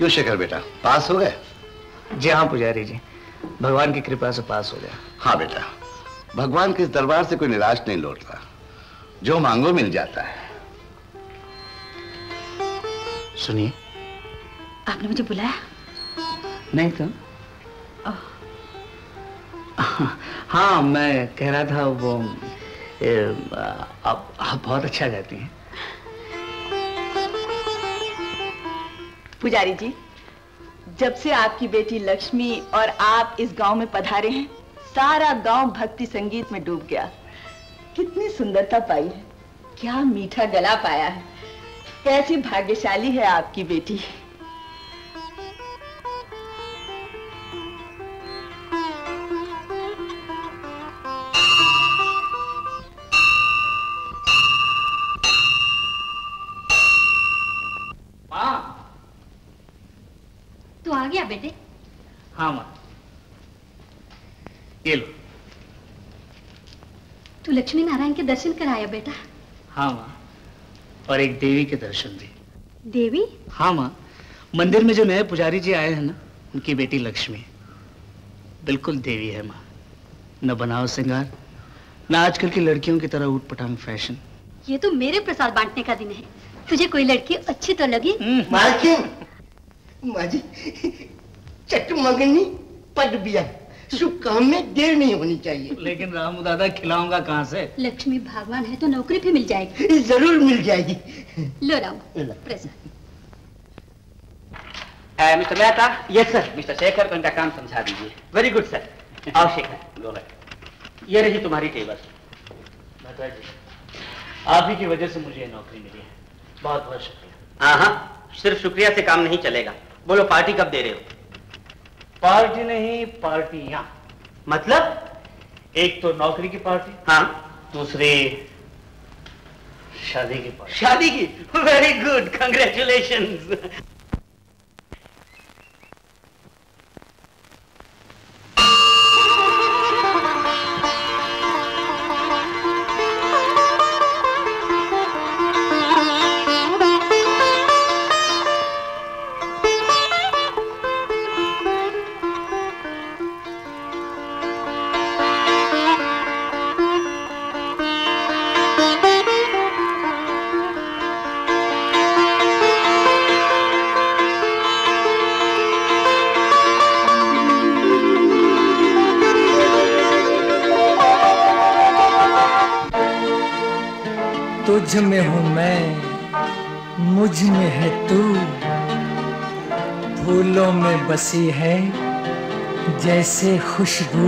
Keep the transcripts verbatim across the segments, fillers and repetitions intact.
क्यों शेखर बेटा, पास हो गए? जी हाँ पुजारी जी, भगवान की कृपा से पास हो गया। हाँ बेटा, भगवान के इस दरबार से कोई निराश नहीं लौटता, जो मांगो मिल जाता है। सुनिए, आपने मुझे बुलाया? नहीं तो हाँ, मैं कह रहा था वो ए, आप आप बहुत अच्छा गाती हैं। पुजारी जी, जब से आपकी बेटी लक्ष्मी और आप इस गांव में पधारे हैं, सारा गांव भक्ति संगीत में डूब गया। कितनी सुंदरता पाई है, क्या मीठा गला पाया है। कैसी भाग्यशाली है आपकी बेटी। तू आ गया बेटे? हाँ माँ, ये लो। तू लक्ष्मी नारायण के दर्शन कराया बेटा? हाँ माँ, और एक देवी के दर्शन भी। देवी? हाँ माँ, मंदिर में जो नए पुजारी जी आए हैं ना, उनकी बेटी लक्ष्मी बिल्कुल देवी है माँ। न बनाओ श्रृंगार, न आजकल की लड़कियों की तरह ऊट पटांग फैशन। ये तो मेरे प्रसाद बांटने का दिन है। तुझे कोई लड़की अच्छी तो लगी? मालकिन, माजी, चट मंगनी पद बिया, शुभ काम में देर नहीं होनी चाहिए। लेकिन रामू दादा, खिलाऊंगा कहाँ से? लक्ष्मी भगवान है तो नौकरी भी मिल जाएगी। जरूर मिल जाएगी। लो Ramu, present. Mister Mehta. Yes sir. Mister Shekhar को इनका काम समझा दीजिए। Very good sir. आओ शेखर, लो ये रही तुम्हारी टेबल। मेहता जी, आप ही की वजह से मुझे ये नौकरी मिली है, बहुत बहुत शुक्रिया। हाँ हाँ, सिर्फ शुक्रिया से काम नहीं चलेगा। बोलो पार्टी कब दे रहे हो? पार्टी नहीं, पार्टियां। मतलब? एक तो नौकरी की पार्टी, हाँ, दूसरी शादी की पार्टी। शादी की? Very good, congratulations. तुझ में हूँ मैं, मुझ में है तू, फूलों में बसी है जैसे खुशबू।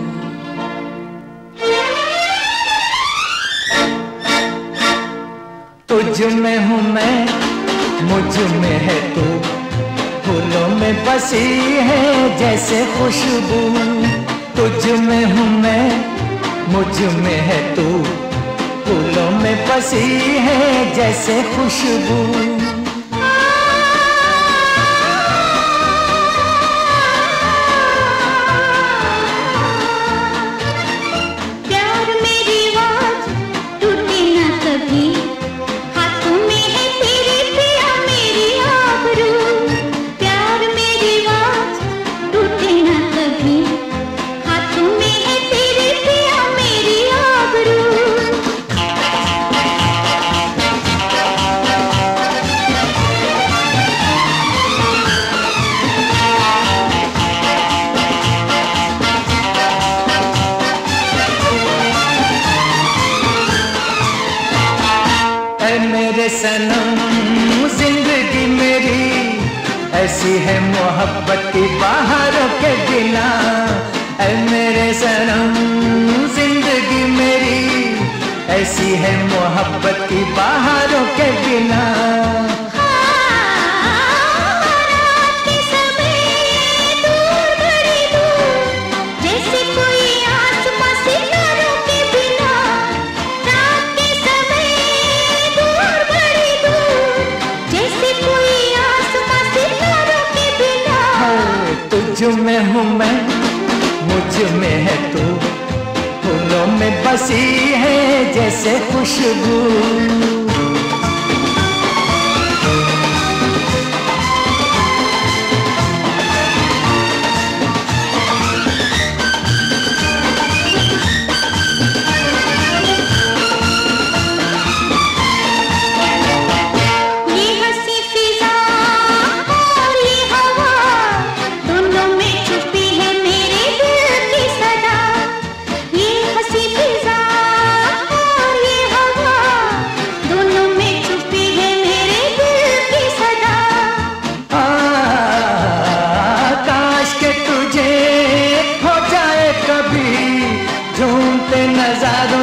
तुझ में हूँ मैं, मुझ में है तू, फूलों में बसी है जैसे खुशबू। तुझ में हूँ मैं, मुझ में है तू, फूलों में बसी है जैसे खुशबू। प्यार मेरी आवाज टूटे ना कभी, हाथों में है तेरे पिया मेरी आबरू। प्यार मेरी आवाज टूटे ना कभी, हाथों में है तेरे पिया मेरी आबरू। मेरे सनम जिंदगी मेरी ऐसी है मोहब्बत की बाहरों के बिना। ऐ मेरे सनम जिंदगी मेरी ऐसी है मोहब्बत की बाहरों के बिना। तुझ में हूँ मैं, मुझ में है तू, फूलों में बसी है जैसे खुशबू।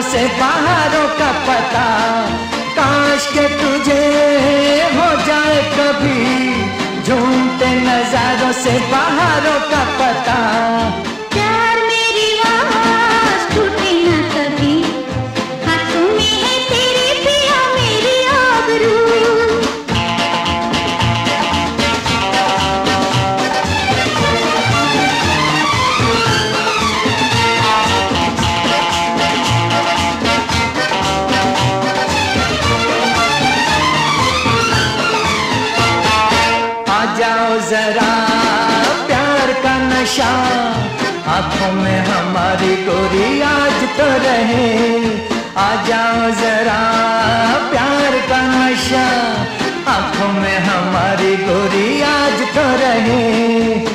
से बाहरों का पता, काश के तुझे हो जाए कभी झूमते नजारों से बाहरों का पता। प्यार मेरी आवाज टूटे न कभी, हाथों में है तेरे पिया मेरी आबरू। जरा प्यार का नशा आंखों में हमारी गोरी आज तो रहे, आ जाओ जरा प्यार का नशा आंखों में हमारी गोरी आज तो रहे।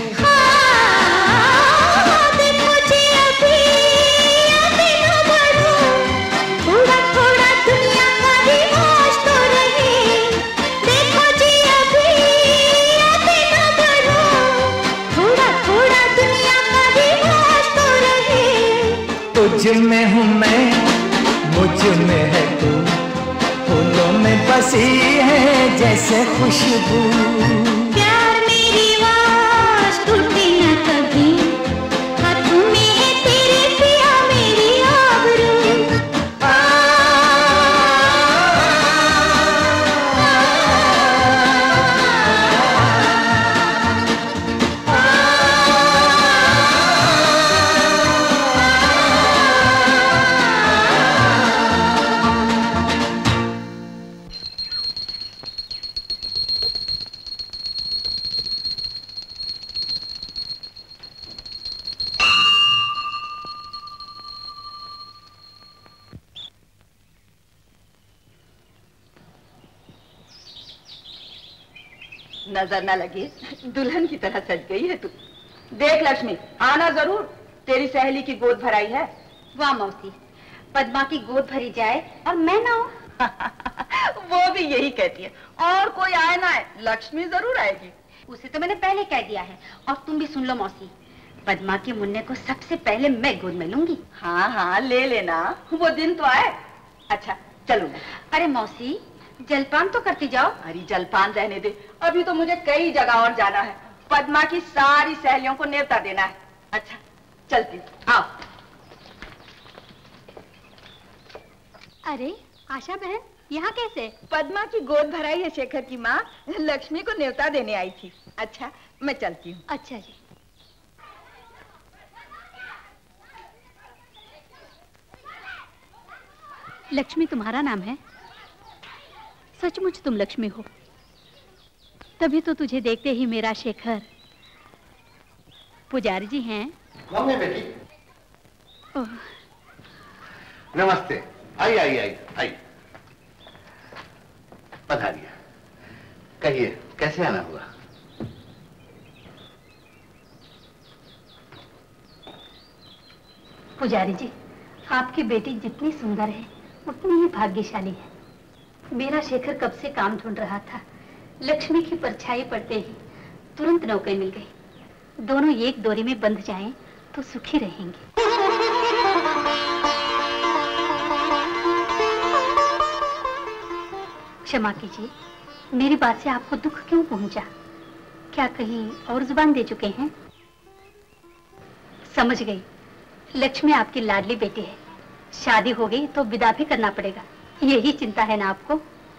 तुझ में हूँ मैं, मुझ में है तू, फूलों में बसी है जैसे खुशबू। प्यार मेरी आवाज टूटे न कभी, हाथों में है तेरे पिया मेरी आबरू। नजर न लगे दुल्हन की तरह सज गई है तू। देख लक्ष्मी, आना जरूर, तेरी सहेली की गोद भराई है। वाह मौसी, पद्मा की गोद भरी जाए और मैं ना हूँ। वो भी यही कहती है, और कोई आए ना आए लक्ष्मी जरूर आएगी। उसे तो मैंने पहले कह दिया है। और तुम भी सुन लो मौसी, पद्मा के मुन्ने को सबसे पहले मैं गोद में लूंगी। हाँ हाँ ले लेना, वो दिन तो आए। अच्छा चलो। अरे मौसी, जलपान तो करती जाओ। अरे जलपान रहने दे, अभी तो मुझे कई जगह और जाना है। पद्मा की सारी सहेलियों को न्योता देना है। अच्छा चलती, आओ। अरे आशा बहन, यहाँ कैसे? पद्मा की गोद भराई है शेखर की माँ, लक्ष्मी को न्योता देने आई थी। अच्छा मैं चलती हूँ। अच्छा जी। लक्ष्मी तुम्हारा नाम है? सचमुच तुम लक्ष्मी हो, तभी तो तुझे देखते ही मेरा शेखर। पुजारी जी हैं? मम्मी बेटी। नमस्ते, आई आई आई आई पधारिए। कहिए कैसे आना हुआ? पुजारी जी, आपकी बेटी जितनी सुंदर है उतनी ही भाग्यशाली है। मेरा शेखर कब से काम ढूंढ रहा था, लक्ष्मी की परछाई पड़ते ही तुरंत नौकरी मिल गई। दोनों एक डोरी में बंध जाएं तो सुखी रहेंगे। क्षमा कीजिए, मेरी बात से आपको दुख क्यों पहुंचा? क्या कहीं और जुबान दे चुके हैं? समझ गई, लक्ष्मी आपकी लाडली बेटी है। शादी हो गई तो विदा भी करना पड़ेगा, यही चिंता है ना आपको?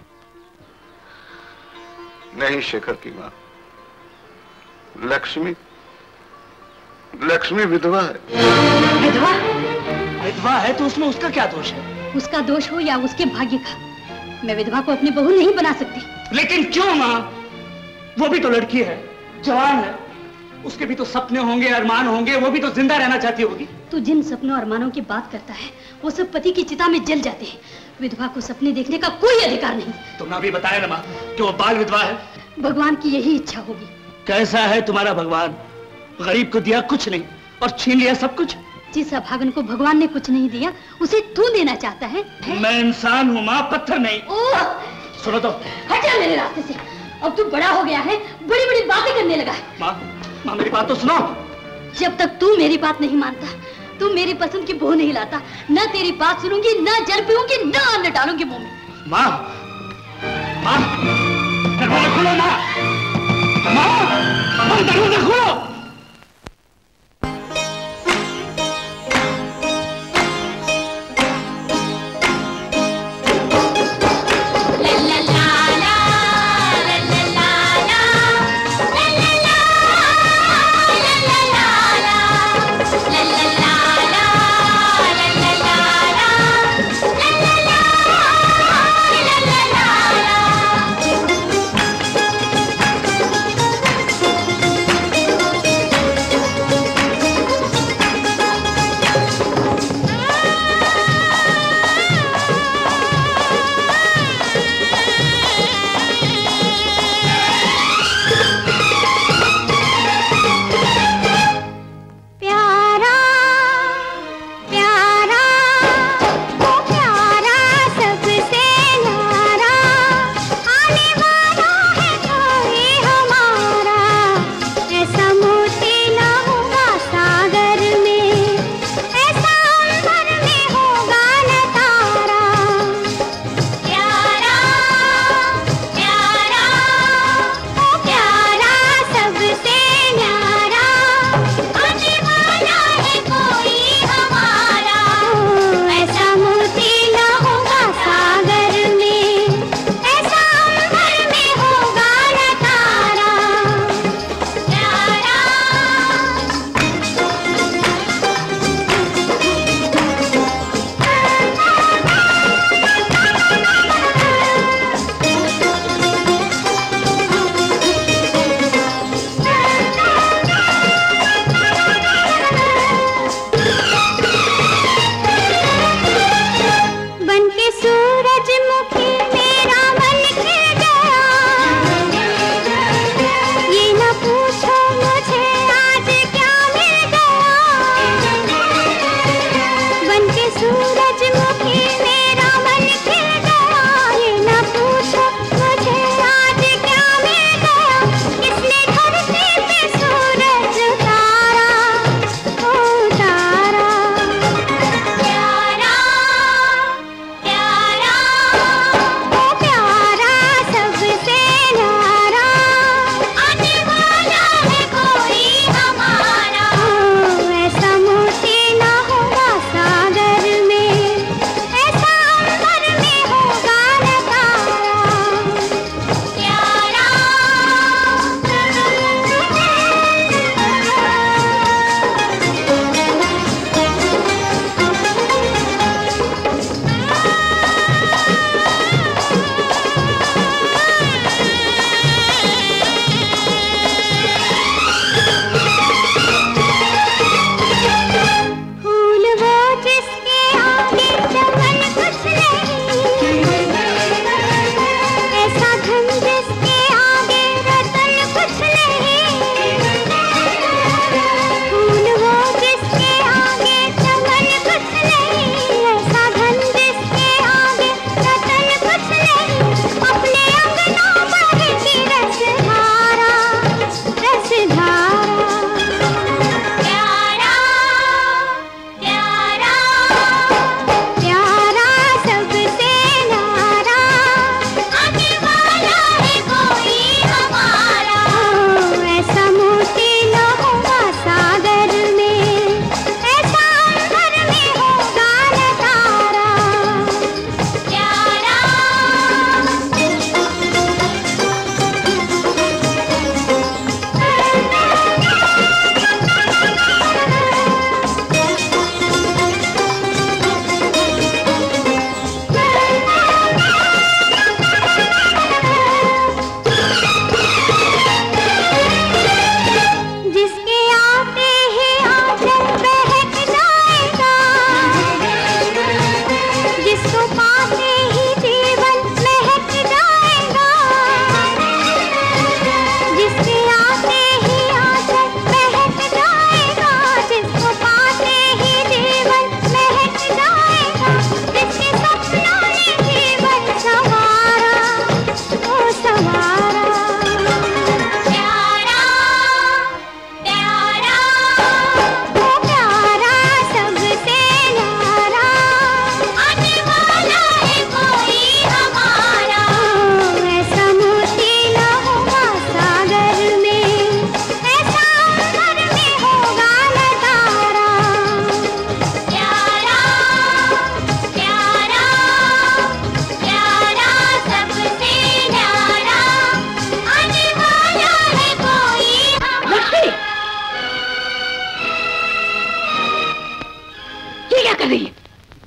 नहीं शेखर की माँ, लक्ष्मी लक्ष्मी विधवा है। विधवा? विधवा है तो उसमें उसका क्या दोष है? उसका दोष हो या उसके भाग्य का, मैं विधवा को अपनी बहू नहीं बना सकती। लेकिन क्यों माँ? वो भी तो लड़की है, जवान है, उसके भी तो सपने होंगे, अरमान होंगे, वो भी तो जिंदा रहना चाहती होगी। तू जिन सपनों अरमानों की बात करता है वो सब पति की चिता में जल जाते हैं। विधवा को सपने देखने का कोई अधिकार नहीं। तुमने अभी बताया ना माँ कि वो बाल विधवा है। भगवान की यही इच्छा होगी। कैसा है तुम्हारा भगवान? गरीब को दिया कुछ नहीं और छीन लिया सब कुछ। जिस अभागन को भगवान ने कुछ नहीं दिया उसे तू देना चाहता है, है? मैं इंसान हूँ माँ, पत्थर नहीं। ओह! सुनो तो। हट जा मेरे रास्ते से, अब तू बड़ा हो गया है, बड़ी बड़ी बातें करने लगा है। माँ, माँ मेरी बात तो सुनो। जब तक तू मेरी बात नहीं मानता तू मेरी पसंद की बहू नहीं लाता, न तेरी बात सुनूंगी, न जल पीऊंगी, न अन्न डालूंगी मुंह में। माँ, माँ, दरवाजा खोलो ना, माँ, माँ दरवाजा खोलो।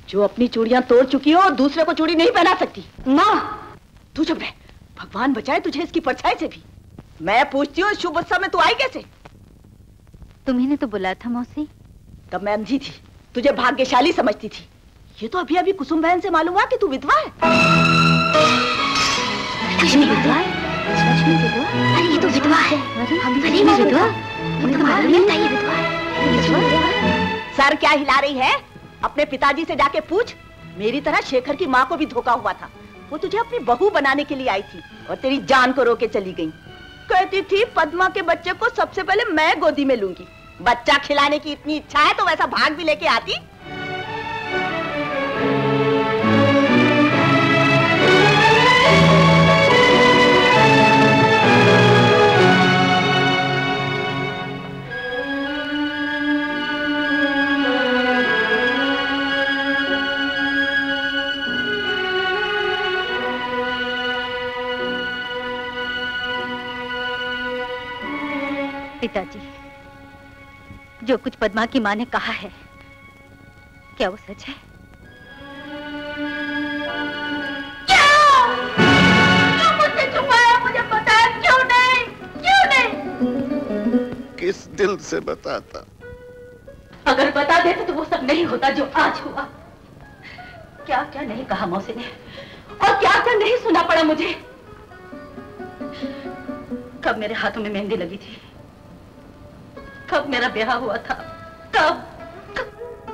जो अपनी चूड़ियां तोड़ चुकी हो, दूसरे को चूड़ी नहीं पहना सकती। माँ, तू चुप रह, भगवान बचाए तुझे इसकी परछाई से भी। मैं पूछती हूँ, शुभ उत्सव में तू आई कैसे? तुम्ही ने तो बुलाया था मौसी। तब मैं अंधी थी, तुझे भाग्यशाली समझती थी। ये तो अभी अभी कुसुम बहन से मालूम हुआ कि तू विधवा है। लक्ष्मी विधवा है? लक्ष्मी विधवा? अरे ये तो विधवा है। हम भी नहीं विधवा। मुझे तो मालूम नहीं था ये विधवा है। सर क्या हिला रही है? अपने पिताजी से जाके पूछ। मेरी तरह शेखर की माँ को भी धोखा हुआ था। वो तुझे अपनी बहू बनाने के लिए आई थी और तेरी जान को रोके चली गई। कहती थी पद्मा के बच्चे को सबसे पहले मैं गोदी में लूंगी। बच्चा खिलाने की इतनी इच्छा है तो वैसा भाग भी लेके आती। पिताजी, जो कुछ पद्मा की माँ ने कहा है, क्या वो सच है? क्या? क्यों मुझसे छुपाया? मुझे बताया क्यों नहीं? क्यों नहीं? किस दिल से बताता? अगर बता देते तो वो सब नहीं होता जो आज हुआ। क्या क्या नहीं कहा मौसी ने और क्या क्या नहीं सुना पड़ा मुझे। कब मेरे हाथों में मेहंदी लगी थी, कब मेरा ब्याह हुआ था, कब, कब?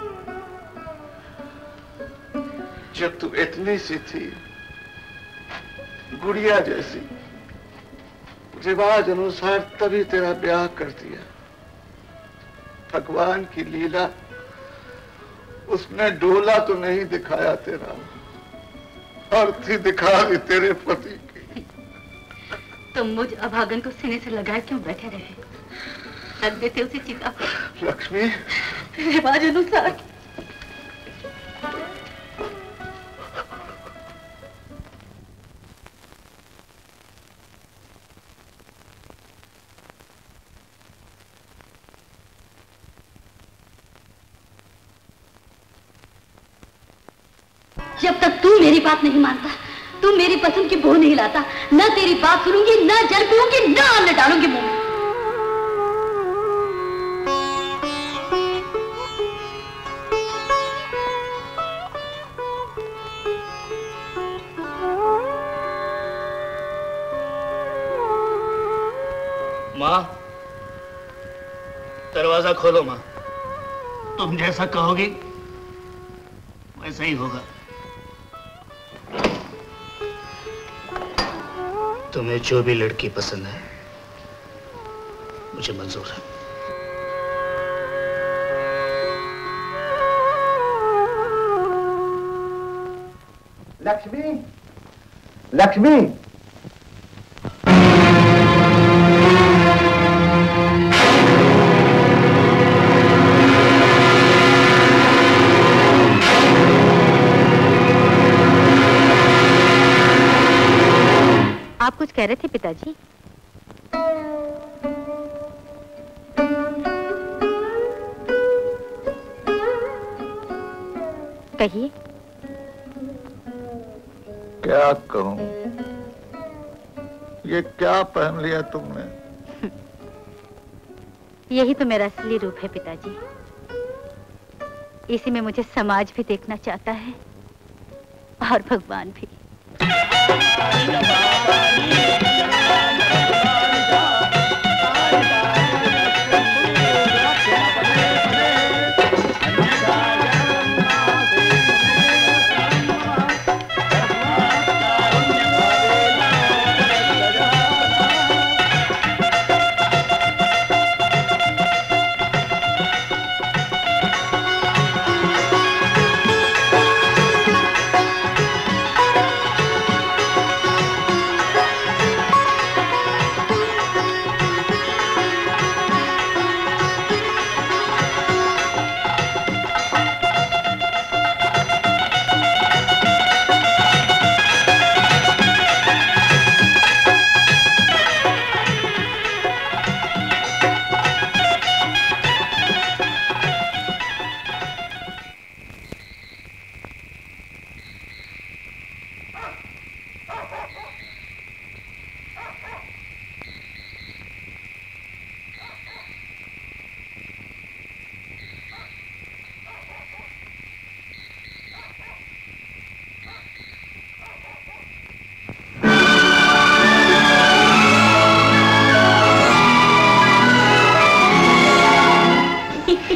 जब तू इतनी सी थी, गुड़िया जैसी, रिवाज अनुसार तभी तेरा ब्याह कर दिया। भगवान की लीला, उसने डोला तो नहीं दिखाया तेरा, अर्थी दिखा दी तेरे पति की। तुम मुझ अभागन को सीने से लगाए क्यों बैठे रहे? रख देते उसे चिता पर। लक्ष्मी, रिवाज अनुसार जब तक तू मेरी बात नहीं मानता, तू मेरी पसंद की बहू नहीं लाता, न तेरी बात सुनूंगी, न जल पीऊंगी, न अन्न डालूंगी मुंह में। माँ, दरवाजा खोलो माँ। तुम जैसा कहोगी वैसा ही होगा। तुम्हें जो भी लड़की पसंद है मुझे मंजूर है। लक्ष्मी, लक्ष्मी, आप कुछ कह रहे थे पिताजी? कहिए। क्या कहूं? ये क्या पहन लिया तुमने? यही तो मेरा असली रूप है पिताजी। इसी में मुझे समाज भी देखना चाहता है और भगवान भी।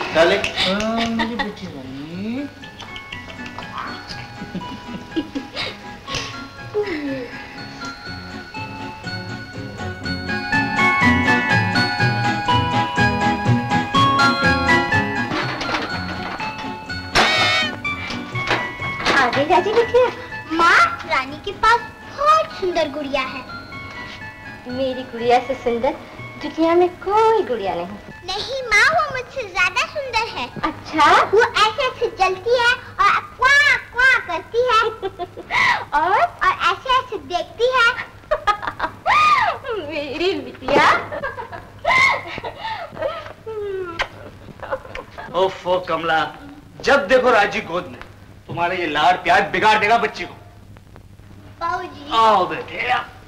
डार्लिंग। मेरी बेटी रानी। आगे राजी बिटिया। माँ, रानी के पास बहुत सुंदर गुड़िया है। मेरी गुड़िया से सुंदर दुनिया में कोई गुड़िया नहीं। नहीं माँ, वो मुझसे ज्यादा सुंदर है। अच्छा? वो ऐसे ऐसे जलती है और क्वा क्वा करती है और और ऐसे ऐसे देखती है। मेरी बिटिया। ओफो कमला, जब देखो राजी गोद में। तुम्हारे ये लाड़ प्यार बिगाड़ देगा बच्ची को। बाबूजी। आओ बेटे।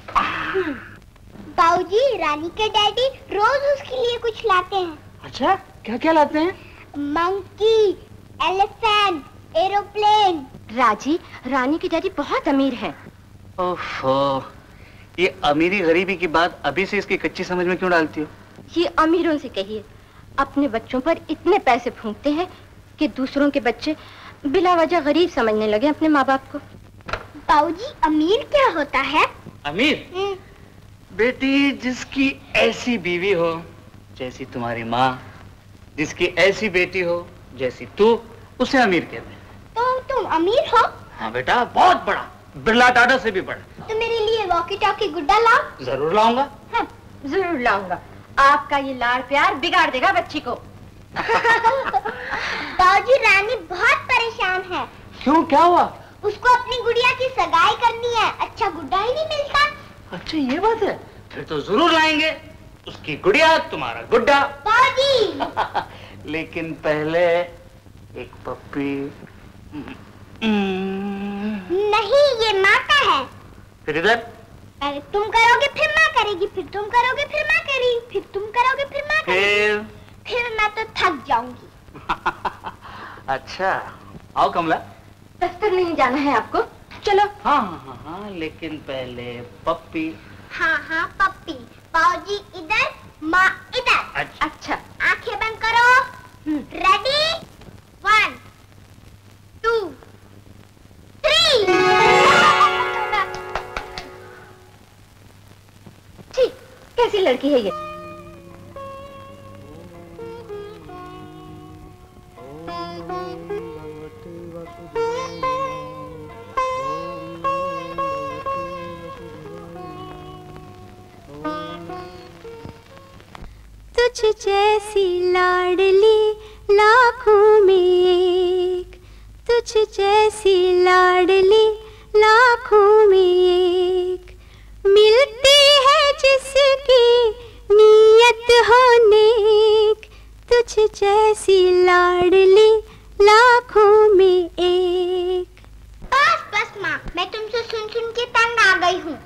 बाबूजी, रानी के डैडी रोज उसके लिए कुछ लाते हैं। अच्छा, क्या क्या लाते हैं? Monkey, elephant, aeroplane. राजी, रानी के डैडी बहुत अमीर हैं। ओफो, ये अमीरी गरीबी की बात अभी से इसकी कच्ची समझ में क्यों डालती हो? ये अमीरों से कहिए, अपने बच्चों पर इतने पैसे फूंकते हैं कि दूसरों के बच्चे बिला वजह गरीब समझने लगे अपने माँ बाप को। बाबूजी, अमीर क्या होता है? अमीर? बेटी, जिसकी ऐसी बीवी हो जैसी तुम्हारी माँ, जिसकी ऐसी बेटी हो जैसी तू, उसे अमीर कहते हैं। तो तुम अमीर हो? हाँ बेटा, बहुत बड़ा, बिरला टाटा से भी बड़ा। तो मेरे लिए वॉकी टॉकी गुड्डा लाओ। जरूर लाऊंगा। हाँ, जरूर लाऊंगा। आपका ये लाड़ प्यार बिगाड़ देगा बच्ची को। बाबूजी, रानी बहुत परेशान है। क्यों, क्या हुआ? उसको अपनी गुड़िया की सगाई करनी है, अच्छा गुड्डा ही नहीं मिलता। अच्छा, ये बात है? फिर तो जरूर लाएंगे। उसकी गुड़िया, तुम्हारा गुड्डा। बाबूजी। लेकिन पहले एक पप्पी। नहीं, ये माँ का है। फिर इधर? पहले तुम करोगे फिर माँ करेगी, फिर तुम करोगे फिर माँ करेगी, फिर तुम करोगे फिर माँ करेगी। फिर मैं तो थक जाऊंगी। अच्छा, आओ कमला। दफ्तर नहीं जाना है आपको? चलो। हाँ हाँ हाँ, लेकिन पहले पप्पी। हाँ हाँ, पप्पी। बाबूजी इधर, माँ इधर। अच्छा, अच्छा। आंखें बंद करो। रेडी? One, two, three. ठीक, कैसी लड़की है ये? तुझ जैसी लाडली लाखों में एक, तुझ जैसी लाडली लाखों में एक, मिलती है जिसकी नीयत हो नेक, तुझ जैसी लाडली लाखों में एक। बस बस माँ, मैं तुमसे सुन सुन के तंग आ गई हूँ।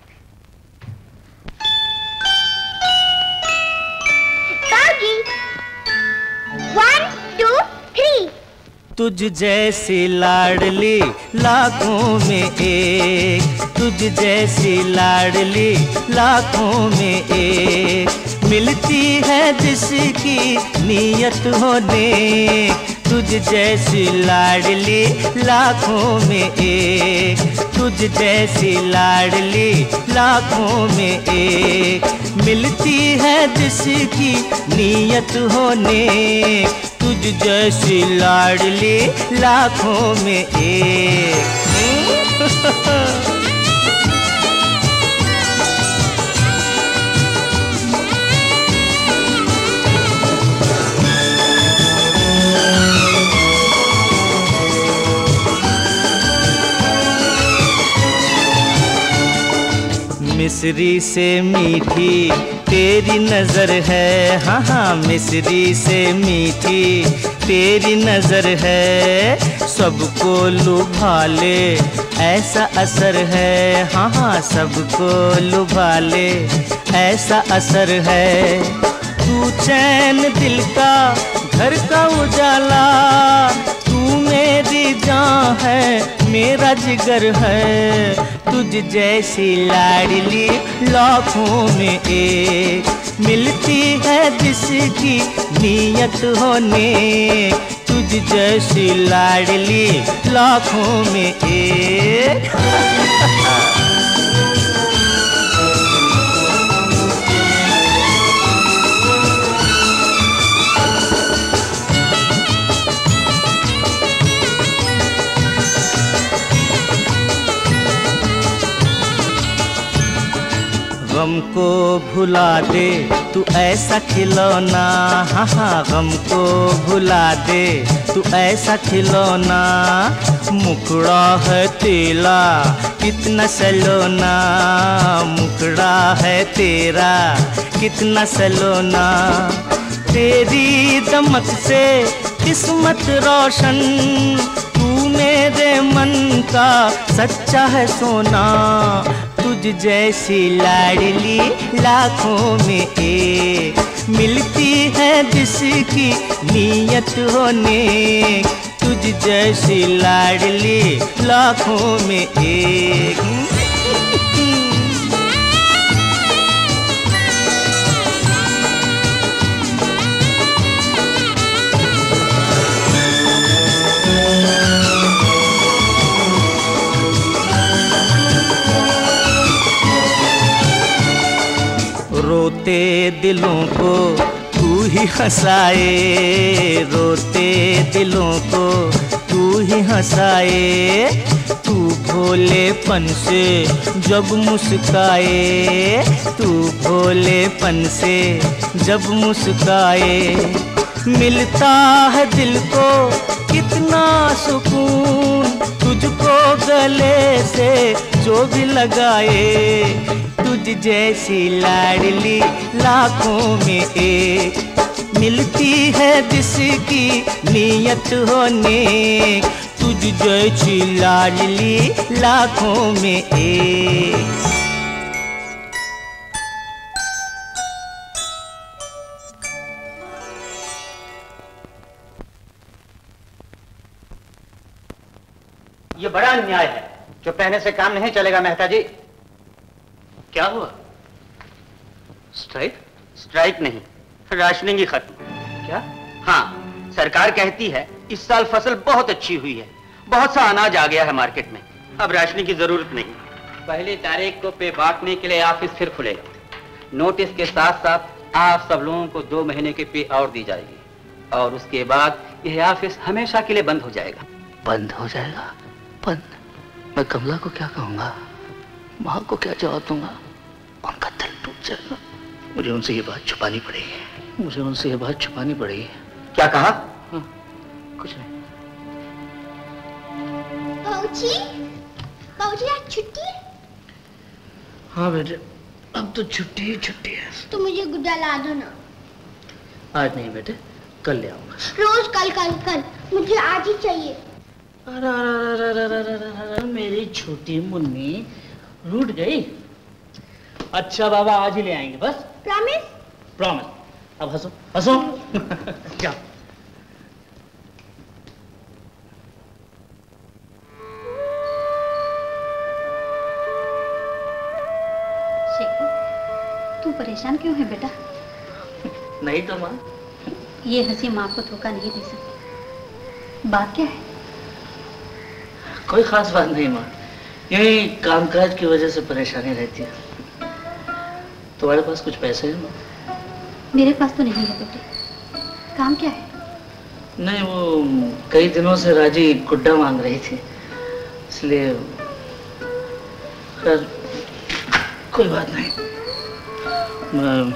One, two, three. तुझ जैसी लाडली लाखों में एक, तुझ जैसी लाडली लाखों में एक, मिलती है जिसकी नीयत हो नेक, तुझ जैसी लाडली लाखों में एक, तुझ जैसी लाडली लाखों में एक, मिलती है जिसकी नीयत हो नेक, तुझ जैसी लाडली लाखों में एक। मिस्री से मीठी तेरी नजर है, हाँ हाँ मिस्री से मीठी तेरी नजर है, सबको लुभा ले ऐसा असर है, हाँ हाँ सबको लुभा ले ऐसा असर है, तू चैन दिल का घर का उजाला, तू मेरी जान है मेरा जिगर है, तुझ जैसी लाडली लाखों में एक मिलती है जिसकी नीयत होने, तुझ जैसी लाडली लाखों में एक। गम को भुला दे तू ऐसा खिलौना, हाँ हाँ गम को भुला दे तू ऐसा खिलौना, मुखड़ा है तेरा कितना सलोना, मुखड़ा है तेरा कितना सलोना, तेरी दमक से किस्मत रोशन, तू मेरे मन का सच्चा है सोना, तुझ जैसी लाडली लाखों में एक मिलती है जिसकी नीयत होने, तुझ जैसी लाडली लाखों में एक। रोते दिलों को तू ही हंसाए, रोते दिलों को तू ही हंसाए, तू भोलेपन से जब मुस्काए, तू भोलेपन से जब मुस्काए, मिलता है दिल को कितना सुकून, तुझको गले से जो भी लगाए, तुझ जैसी लाडली लाखों में एक मिलती है जिसकी नीयत होने, तुझ जैसी लाडली लाखों में एक। ये बड़ा अन्याय है, चुप रहने से काम नहीं चलेगा मेहता जी। क्या हुआ? स्ट्राइक? स्ट्राइक नहीं, राशनिंग ही खत्म। क्या? हाँ, सरकार कहती है इस साल फसल बहुत अच्छी हुई है, बहुत सा अनाज आ गया है मार्केट में, अब राशनिंग की जरूरत नहीं। पहली तारीख को पे बांटने के लिए ऑफिस फिर खुलेगा, नोटिस के साथ साथ आप सब लोगों को दो महीने की पे और दी जाएगी, और उसके बाद यह ऑफिस हमेशा के लिए बंद हो जाएगा। बंद हो जाएगा? बंद? मैं कमला को क्या कहूंगा, माँ को क्या जवाब दूंगा? उनका दिल टूट जाएगा। मुझे उनसे ये बात छुपानी पड़ेगी, मुझे उनसे ये बात छुपानी पड़ेगी। क्या कहा? हाँ, कुछ नहीं। बाबूजी, बाबूजी आज छुट्टी है? हाँ बेटे, अब तो छुट्टी ही छुट्टी है। तो मुझे गुड्डा ला दो ना। आज नहीं बेटे, कल ले आऊंगा। रोज कल कल कल, मुझे आज ही चाहिए। अरे अरे अरे अरे अरे अरे मेरी छोटी मुन्नी रूठ गई। अच्छा बाबा आज ही ले आएंगे बस। प्रॉमिस? प्रॉमिस। अब हंसो हंसो। जाओ। शेखर, तू परेशान क्यों है बेटा? नहीं तो माँ। ये हंसी माँ को धोखा नहीं दे सकती। बात क्या है? कोई खास बात नहीं माँ, यही कामकाज की वजह से परेशानी रहती है। तुम्हारे पास कुछ पैसे हैं माँ? मेरे पास तो नहीं है बेटे। काम क्या है? नहीं, वो कई दिनों से राजी गुड्डा मांग रही थी, इसलिए। खैर कोई बात नहीं। मैं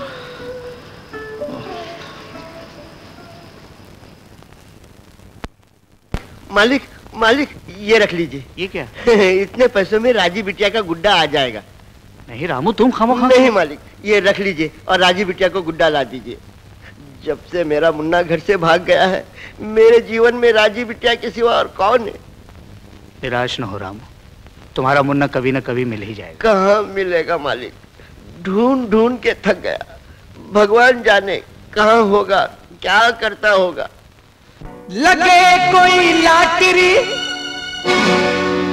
मालिक मालिक ये रख लीजिए। ये क्या? इतने पैसों में राजी बिटिया का गुड्डा आ जाएगा। नहीं रामू, तुम खामोखा। नहीं मालिक, ये रख लीजिए और राजी बिटिया को गुड्डा ला दीजिए। जब से मेरा मुन्ना घर से भाग गया है, मेरे जीवन में राजी बिटिया के सिवा और कौन है? निराश न हो रामू, तुम्हारा मुन्ना कभी न कभी मिल ही जाएगा। कहाँ मिलेगा मालिक, ढूंढ ढूंढ के थक गया। भगवान जाने कहाँ होगा, क्या करता होगा। लगे कोई लाटरी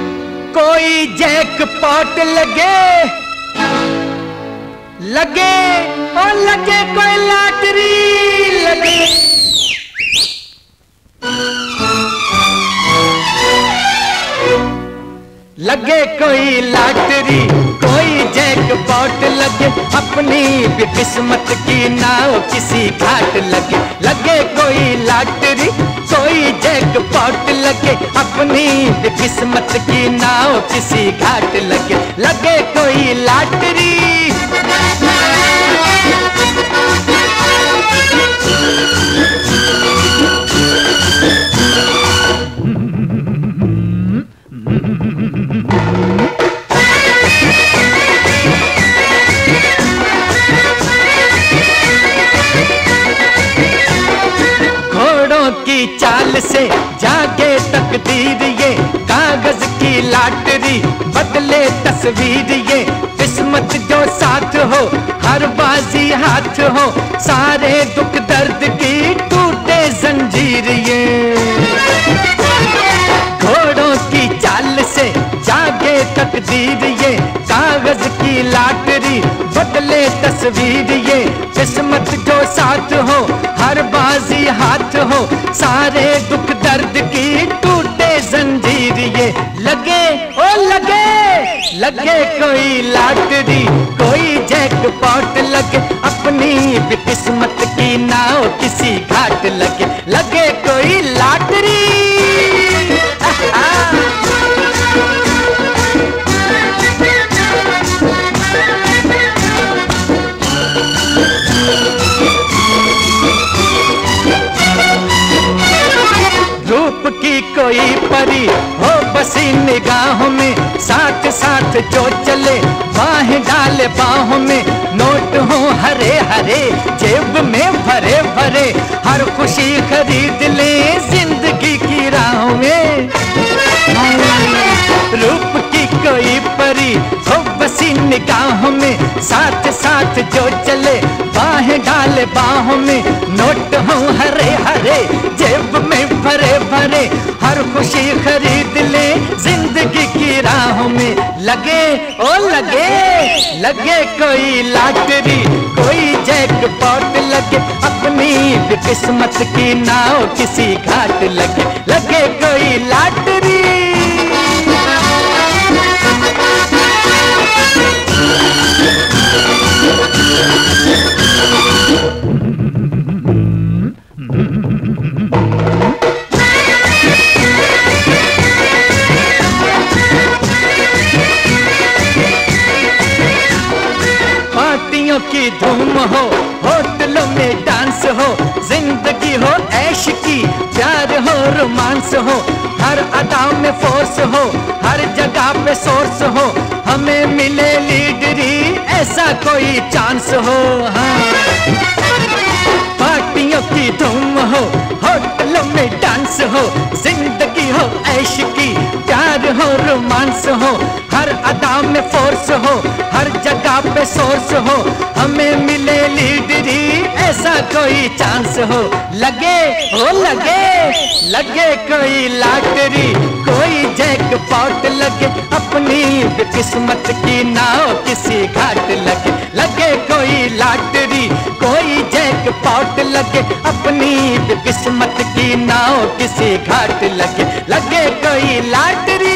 कोई जैकपॉट लगे, लगे ओ लगे कोई लॉटरी लगे। लगे कोई लॉटरी कोई जैकपॉट लगे, अपनी भी किस्मत की नाव किसी घाट लगे। लगे कोई लॉटरी कोई जैकपॉट लगे, अपनी भी किस्मत की नाव किसी घाट लगे। लगे कोई लॉटरी की चाल से जागे तकदीर, ये कागज की लॉटरी बदले तस्वीर। ये किस्मत जो साथ हो हर बाजी हाथ हो, सारे दुख दर्द की टूटे जंजीर। ये घोड़ों की चाल से जागे तकदीर, ये कागज की लॉटरी बदले तस्वीर। ये किस्मत जो साथ हो हर बाजी हाथ हो, सारे दुख दर्द की टूटे जंजीर। ये लगे ओ लगे लगे कोई लॉटरी कोई जैकपॉट लगे, अपनी भी किस्मत की नाव किसी घाट लगे। लगे कोई लॉटरी रूप की कोई परी हो बसी निगाहों में, साथ साथ जो चले बाहें डाले बाहों में। नोट हो हरे हरे जेब में भरे भरे, हर खुशी खरीद ले जिंदगी की राहों में। रूप की कोई परी हो बसी निगाहों में, साथ साथ जो चले बाहें डाले बाहों में। नोट हो हरे हरे जेब में भरे भरे, हर खुशी खरीद ले जिंदगी की राहों में। लगे ओ लगे लगे कोई लॉटरी कोई जैकपॉट लगे, अपनी भी किस्मत की नाव किसी घाट लगे। लगे कोई लॉटरी पार्टियों की धूम हो होटलों में डांस हो, जिंदगी हो ऐश की प्यार हो रोमांस हो, हर अदा में फोर्स हो हर जगह पे सोर्स हो, हमें मिले लीडरी ऐसा कोई चांस हो। हाँ पार्टियों की धूम हो होटलों में डांस हो, जिंदगी हो ऐश की प्यार हो रोमांस हो, हर अदा में फोर्स हो हर जगह पे सोर्स हो, हमें मिले लीडरी ऐसा कोई चांस हो। लगे हो लगे लगे कोई लॉटरी कोई जैकपॉट लगे, अपनी किस्मत की नाव किसी घाट लगे। लगे कोई लॉटरी कोई जैकपॉट लगे, अपनी किस्मत की नाव किसी घाट लगे। लगे कोई लॉटरी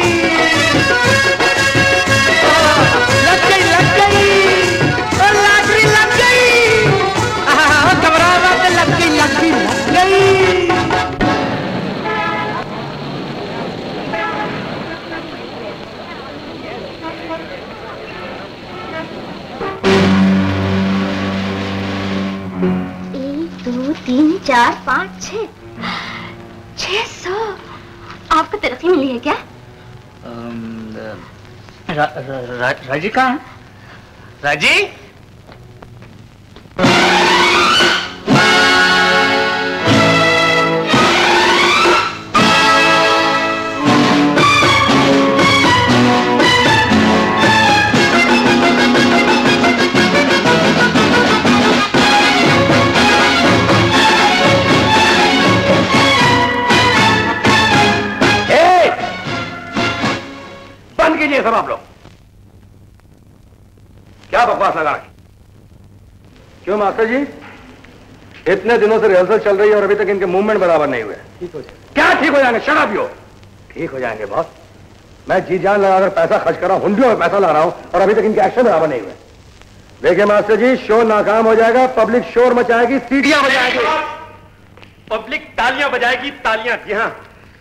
लग गई लग गई और लॉटरी लग गई। घबरा मत, लग गई लग गई लग गई। तीन चार पाँच छः छः सौ। आपको तरक्की मिली है क्या? रा, रा, रा, राजी कहाँ है? राजी सब आप लोग? क्या बकवास लगा रखी? क्यों मास्टर जी, इतने दिनों से रिहर्सल चल रही है और अभी तक इनके मूवमेंट बराबर नहीं हुए। ठीक हो जाएंगे। क्या ठीक हो जाएंगे? Shut up you. ठीक हो जाएंगे बॉस। मैं जी जान लगाकर पैसा खर्च कर रहा हूं, हुंडियों में पैसा लगा रहा हूं और अभी तक इनके एक्शन बराबर नहीं हुए। देखिए मास्टर जी, शो नाकाम हो जाएगा, पब्लिक शोर मचाएगी, सीटियां बजाएगी, पब्लिक तालियां बजाएगी, तालियां। जी हाँ।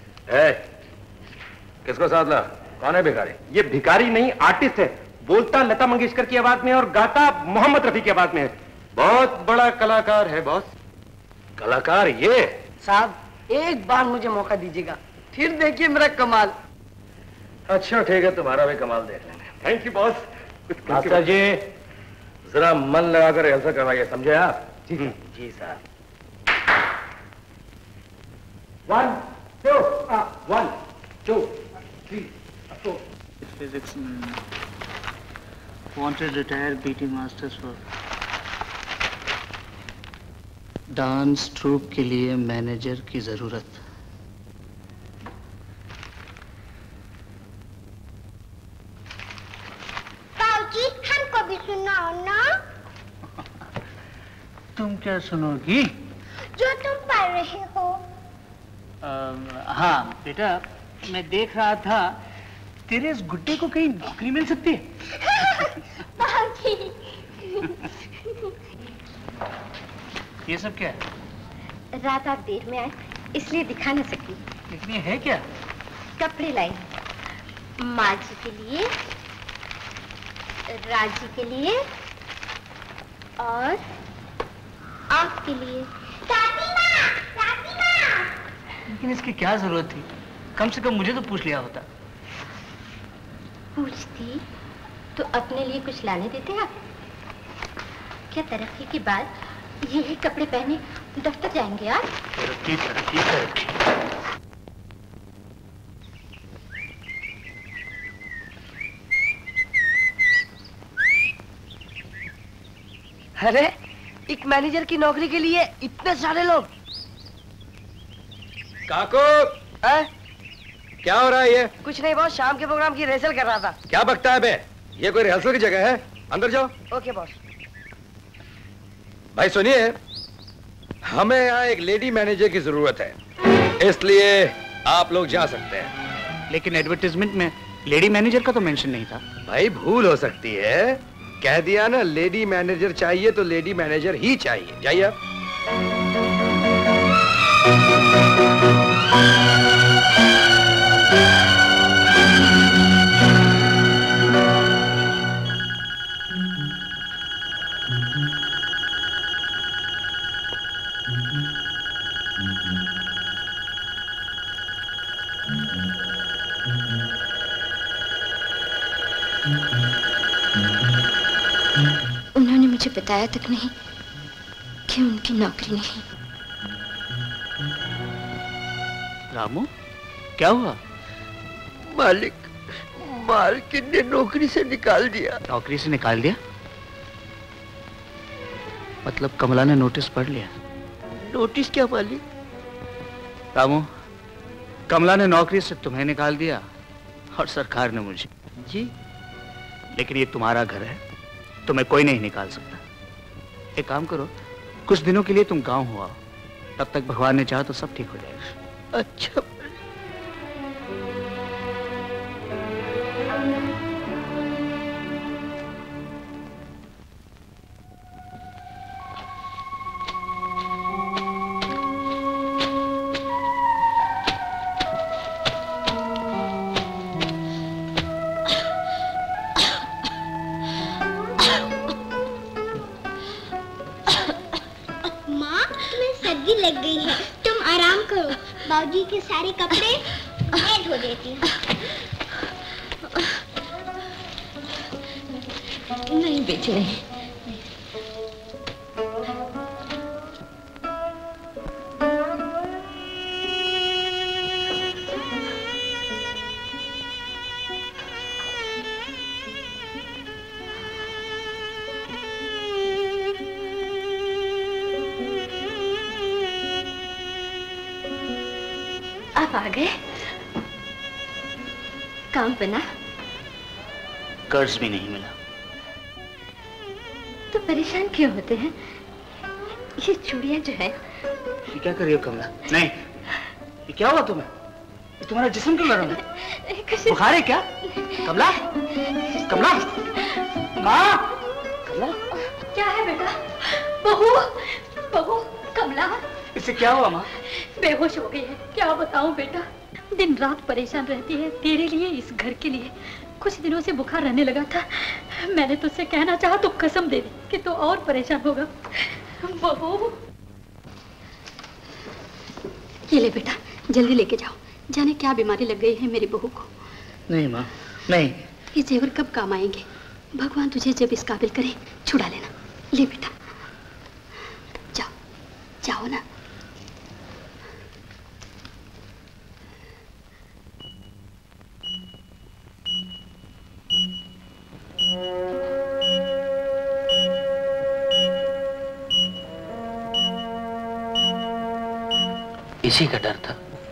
किसको साथ ला? कौन है भिखारी? ये भिखारी नहीं, आर्टिस्ट है। बोलता लता मंगेशकर की आवाज में और गाता मोहम्मद रफी की आवाज में है। बहुत बड़ा कलाकार है बॉस। कलाकार ये? साहब एक बार मुझे मौका दीजिएगा, फिर देखिए मेरा कमाल। अच्छा ठीक है, तुम्हारा भी कमाल देख लेंगे। Thank you boss. Master ji जरा मन लगाकर रिहर्सल करवाइए, समझे आप? जी जी साहब। One two one two three four. Physics में wanted retired PT masters for dance troupe के लिए मैनेजर की जरूरत। बाबूजी हमको भी सुनाओ ना। तुम क्या सुनोगी? जो तुम पढ़ रहे हो। आ, हाँ बेटा, मैं देख रहा था तेरे इस गुड्डे को कहीं नौकरी मिल सकती है। बाबूजी ये सब क्या है? रात आप देर में आए इसलिए दिखा न सकी। लेकिन ये है क्या? कपड़े लाई, माँ जी के लिए, राजी के लिए और आपके लिए। दादी माँ, दादी माँ। लेकिन इसकी क्या जरूरत थी? कम से कम मुझे तो पूछ लिया होता। पूछती तो अपने लिए कुछ लाने देते आप? क्या तरक्की के बाद यही कपड़े पहने दफ्तर जाएंगे आप? तरक्की तरक्की तरक्की। अरे एक मैनेजर की नौकरी के लिए इतने सारे लोग। काको है? क्या हो रहा है ये? कुछ नहीं बॉस, शाम के प्रोग्राम की रिहर्सल कर रहा था। क्या बकता है बे? ये कोई रिहर्सल की जगह है? अंदर जाओ। Okay boss. भाई सुनिए, हमें यहाँ एक लेडी मैनेजर की जरूरत है, इसलिए आप लोग जा सकते हैं। लेकिन एडवर्टाइजमेंट में लेडी मैनेजर का तो मेंशन नहीं था। भाई भूल हो सकती है, कह दिया ना लेडी मैनेजर चाहिए तो लेडी मैनेजर ही चाहिए। जाइए आप। उन्होंने मुझे बताया तक नहीं कि उनकी नौकरी नहीं। रामू, क्या हुआ? मालिक, मालकिन ने नौकरी से निकाल दिया। नौकरी से निकाल दिया? मतलब कमला ने नोटिस पढ़ लिया? नोटिस क्या मालिक? रामू, कमला ने नौकरी से तुम्हें निकाल दिया और सरकार ने मुझे। जी? लेकिन ये तुम्हारा घर है, तुम्हें कोई नहीं निकाल सकता। एक काम करो, कुछ दिनों के लिए तुम गांव हो आओ, तब तक भगवान ने चाहा तो सब ठीक हो जाएगा। अच्छा। बाबूजी के सारे कपड़े मैं धो देती हूँ। नहीं बेच रहे। आप आ गए? काम बना? कर्ज भी नहीं मिला। तो परेशान क्यों होते हैं? ये चूड़ियां जो है। ये क्या कर रही हो कमला? नहीं, ये क्या हुआ तुम्हें? ये तुम्हारा जिस्म क्यों गर्म है? बुखार है क्या? कमला, कमला, माँ, कमला, क्या है बेटा? बहू, बहू, कमला, इससे क्या हुआ माँ? बेहोश हो गई है। क्या बताऊं बेटा, दिन रात परेशान रहती है तेरे लिए, इस घर के लिए। कुछ दिनों से बुखार रहने लगा था, मैंने तुझसे कहना चाहा तो कसम दे दी कि तू और परेशान होगा। बहू, ये ले बेटा, जल्दी लेके जाओ, जाने क्या बीमारी लग गई है मेरी बहू को। नहीं माँ, नहीं। ये जेवर कब काम आएंगे? भगवान तुझे जब इस काबिल करे छुड़ा लेना। ले बेटा, जाओ जाओ ना। इसी का डर था।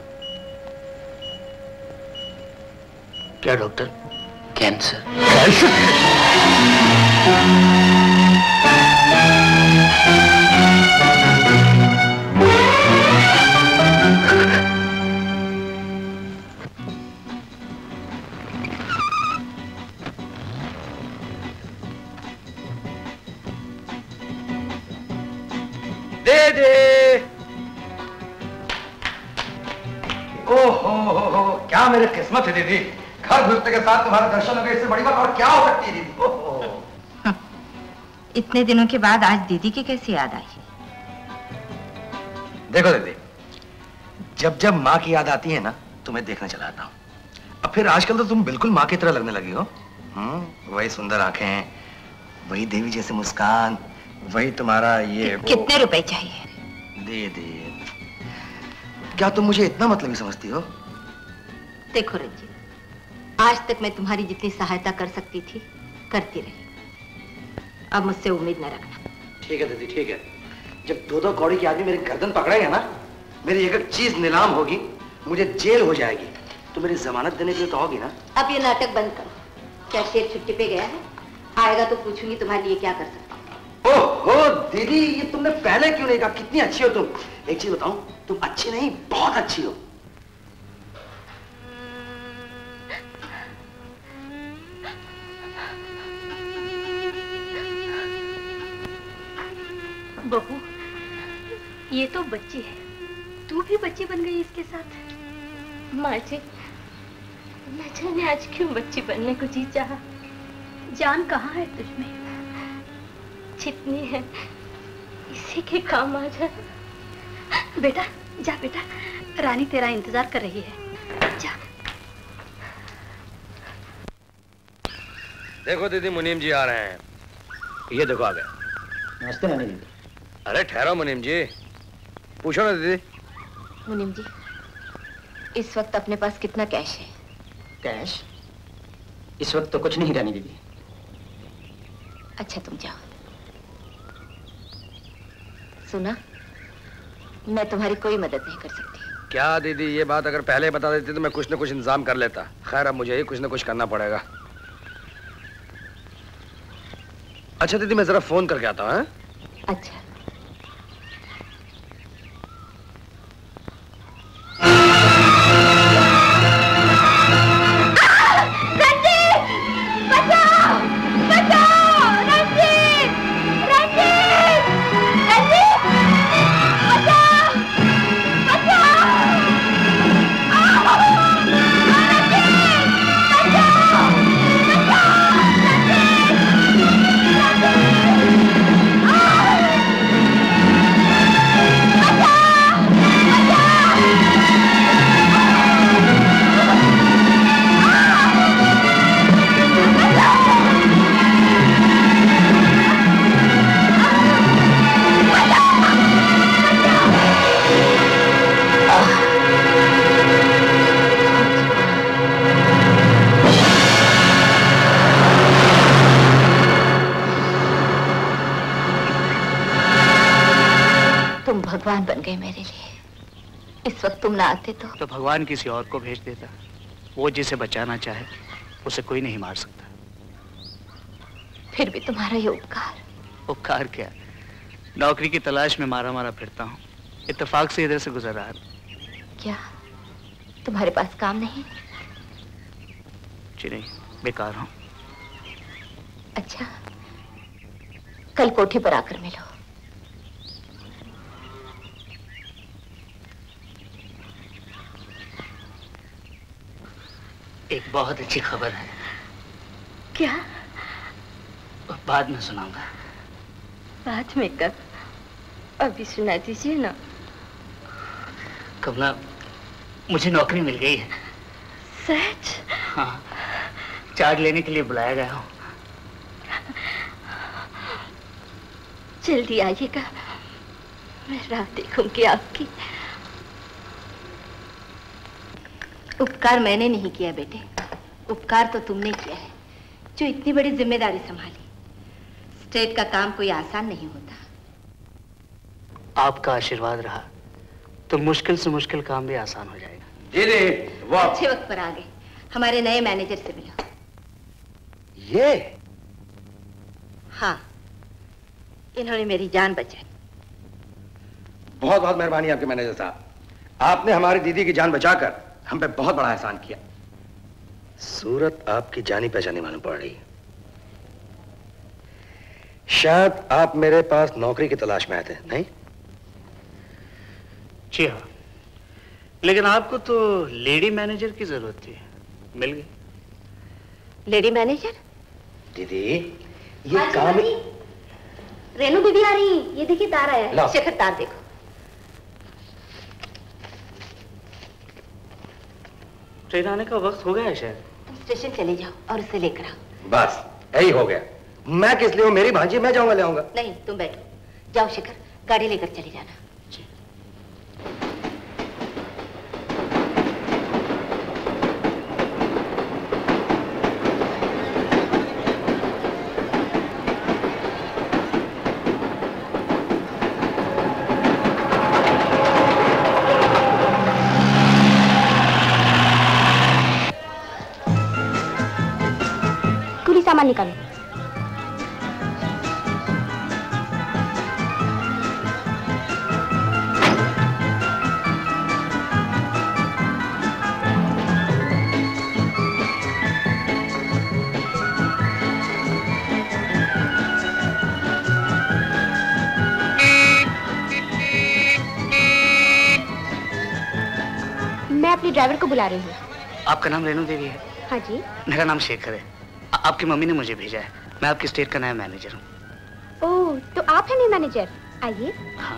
क्या डॉक्टर? कैंसर। दे दे। ओ हो हो हो, क्या मेरी किस्मत है दीदी, घर घुसने के साथ तुम्हारे दर्शन हो गए, इससे बड़ी बात और क्या हो सकती है दीदी। ओ हो। इतने दिनों के बाद आज दीदी की कैसी याद आई? देखो दीदी, जब जब माँ की याद आती है ना, तुम्हें देखने चला आता हूँ। अब फिर आजकल तो तुम बिल्कुल माँ की तरह लगने लगी हो। हम्म, वही सुंदर आंखें, वही देवी जैसे मुस्कान, वही तुम्हारा ये कितने रुपए चाहिए? दे दे। क्या तुम मुझे इतना मतलबी समझती हो? देखो रज्जी, आज तक मैं तुम्हारी जितनी सहायता कर सकती थी करती रही, अब मुझसे उम्मीद न रखना। ठीक है दीदी, ठीक है। जब दो दो कौड़ी के आदमी मेरी गर्दन पकड़ेंगे ना, मेरी एक एक चीज नीलाम होगी, मुझे जेल हो जाएगी, तो मेरी जमानत देने के लिए तो होगी ना। अब ये नाटक बंद करो। क्या शेर छुट्टी पे गया है? आएगा तो पूछूंगी तुम्हारे लिए क्या कर सकता हूँ। ओहो दीदी, ये तुमने पहले क्यों नहीं कहा? कितनी अच्छी हो तुम। एक चीज बताऊं, तुम अच्छी नहीं बहुत अच्छी हो। बहू, ये तो बच्ची है, तू भी बच्ची बन गई इसके साथ। माँ जी, न जाने आज क्यों बच्ची बनने को जी चाहा। जान कहाँ है तुझमें? जितनी है इसी के काम आ जाए। बेटा जा बेटा, रानी तेरा इंतजार कर रही है, जा। देखो दीदी, मुनीम जी आ रहे हैं। ये देखो आ गए। नमस्ते रानी जी। अरे ठहरो मुनीम जी, पूछो ना दीदी। मुनीम जी, इस वक्त अपने पास कितना कैश है? कैश? इस वक्त तो कुछ नहीं रानी दीदी। अच्छा तुम जाओ। सुना, मैं तुम्हारी कोई मदद नहीं कर सकती। क्या दीदी, ये बात अगर पहले बता देती तो मैं कुछ न कुछ इंतजाम कर लेता। खैर अब मुझे ही कुछ न कुछ करना पड़ेगा। अच्छा दीदी, मैं जरा फोन करके आता हूँ। अच्छा। भगवान बन गए मेरे लिए। इस वक्त तुम ना आते तो तो भगवान किसी और को भेज देता। वो जिसे बचाना चाहे उसे कोई नहीं मार सकता। फिर भी तुम्हारा ये उपकार। उपकार क्या, नौकरी की तलाश में मारा मारा फिरता हूँ, इत्तेफाक से इधर से गुजर रहा था। क्या तुम्हारे पास काम नहीं? जी नहीं, बेकार हूँ। अच्छा, कल कोठी पर आकर मिलो। एक बहुत अच्छी खबर है। क्या? बाद में सुनाऊंगा। बाद में कब? अभी सुना दीजिए ना। कमला, मुझे नौकरी मिल गई है। सच? हाँ, चार्ज लेने के लिए बुलाया गया हूँ। जल्दी आइएगा, मैं राह देखूंगी आपकी। उपकार मैंने नहीं किया बेटे, उपकार तो तुमने किया है, जो इतनी बड़ी जिम्मेदारी संभाली। स्टेट का काम कोई आसान नहीं होता। आपका आशीर्वाद रहा तो मुश्किल से मुश्किल काम भी आसान हो जाएगा। जी जी, वो अच्छे वक्त पर आ गए। हमारे नए मैनेजर से मिलो। ये? हाँ, इन्होंने मेरी जान बचाई। बहुत बहुत मेहरबानी आपके मैनेजर साहब, आपने हमारी दीदी की जान बचाकर हम पे बहुत बड़ा एहसान किया। सूरत आपकी जानी पहचानी मालूम पड़ रही है। शायद आप मेरे पास नौकरी की तलाश में आए थे, नहीं? जी हाँ, लेकिन आपको तो लेडी मैनेजर की जरूरत थी, मिल गई। Lady manager? दीदी, ये काम ही... रेनू दीदी आ रही, ये देखिए तार आया है। शेखर, तार देखो। ट्रेन आने का वक्त हो गया है शायद। तुम स्टेशन चले जाओ और उसे लेकर आओ। बस यही हो गया। मैं किस लिए हूँ? मेरी भांजी, मैं जाऊंगा ले आऊंगा। नहीं, तुम बैठो। जाओ शेखर, गाड़ी लेकर चले जाना। जी। सामान निकालो। मैं अपने ड्राइवर को बुला रही हूँ। आपका नाम रेनू देवी है? हाँ जी। मेरा नाम शेखर है। आपकी मम्मी ने मुझे भेजा है। मैं आपकी स्टेट का नया मैनेजर हूँ। ओह, तो आप हैं नए मैनेजर? आइए। हाँ।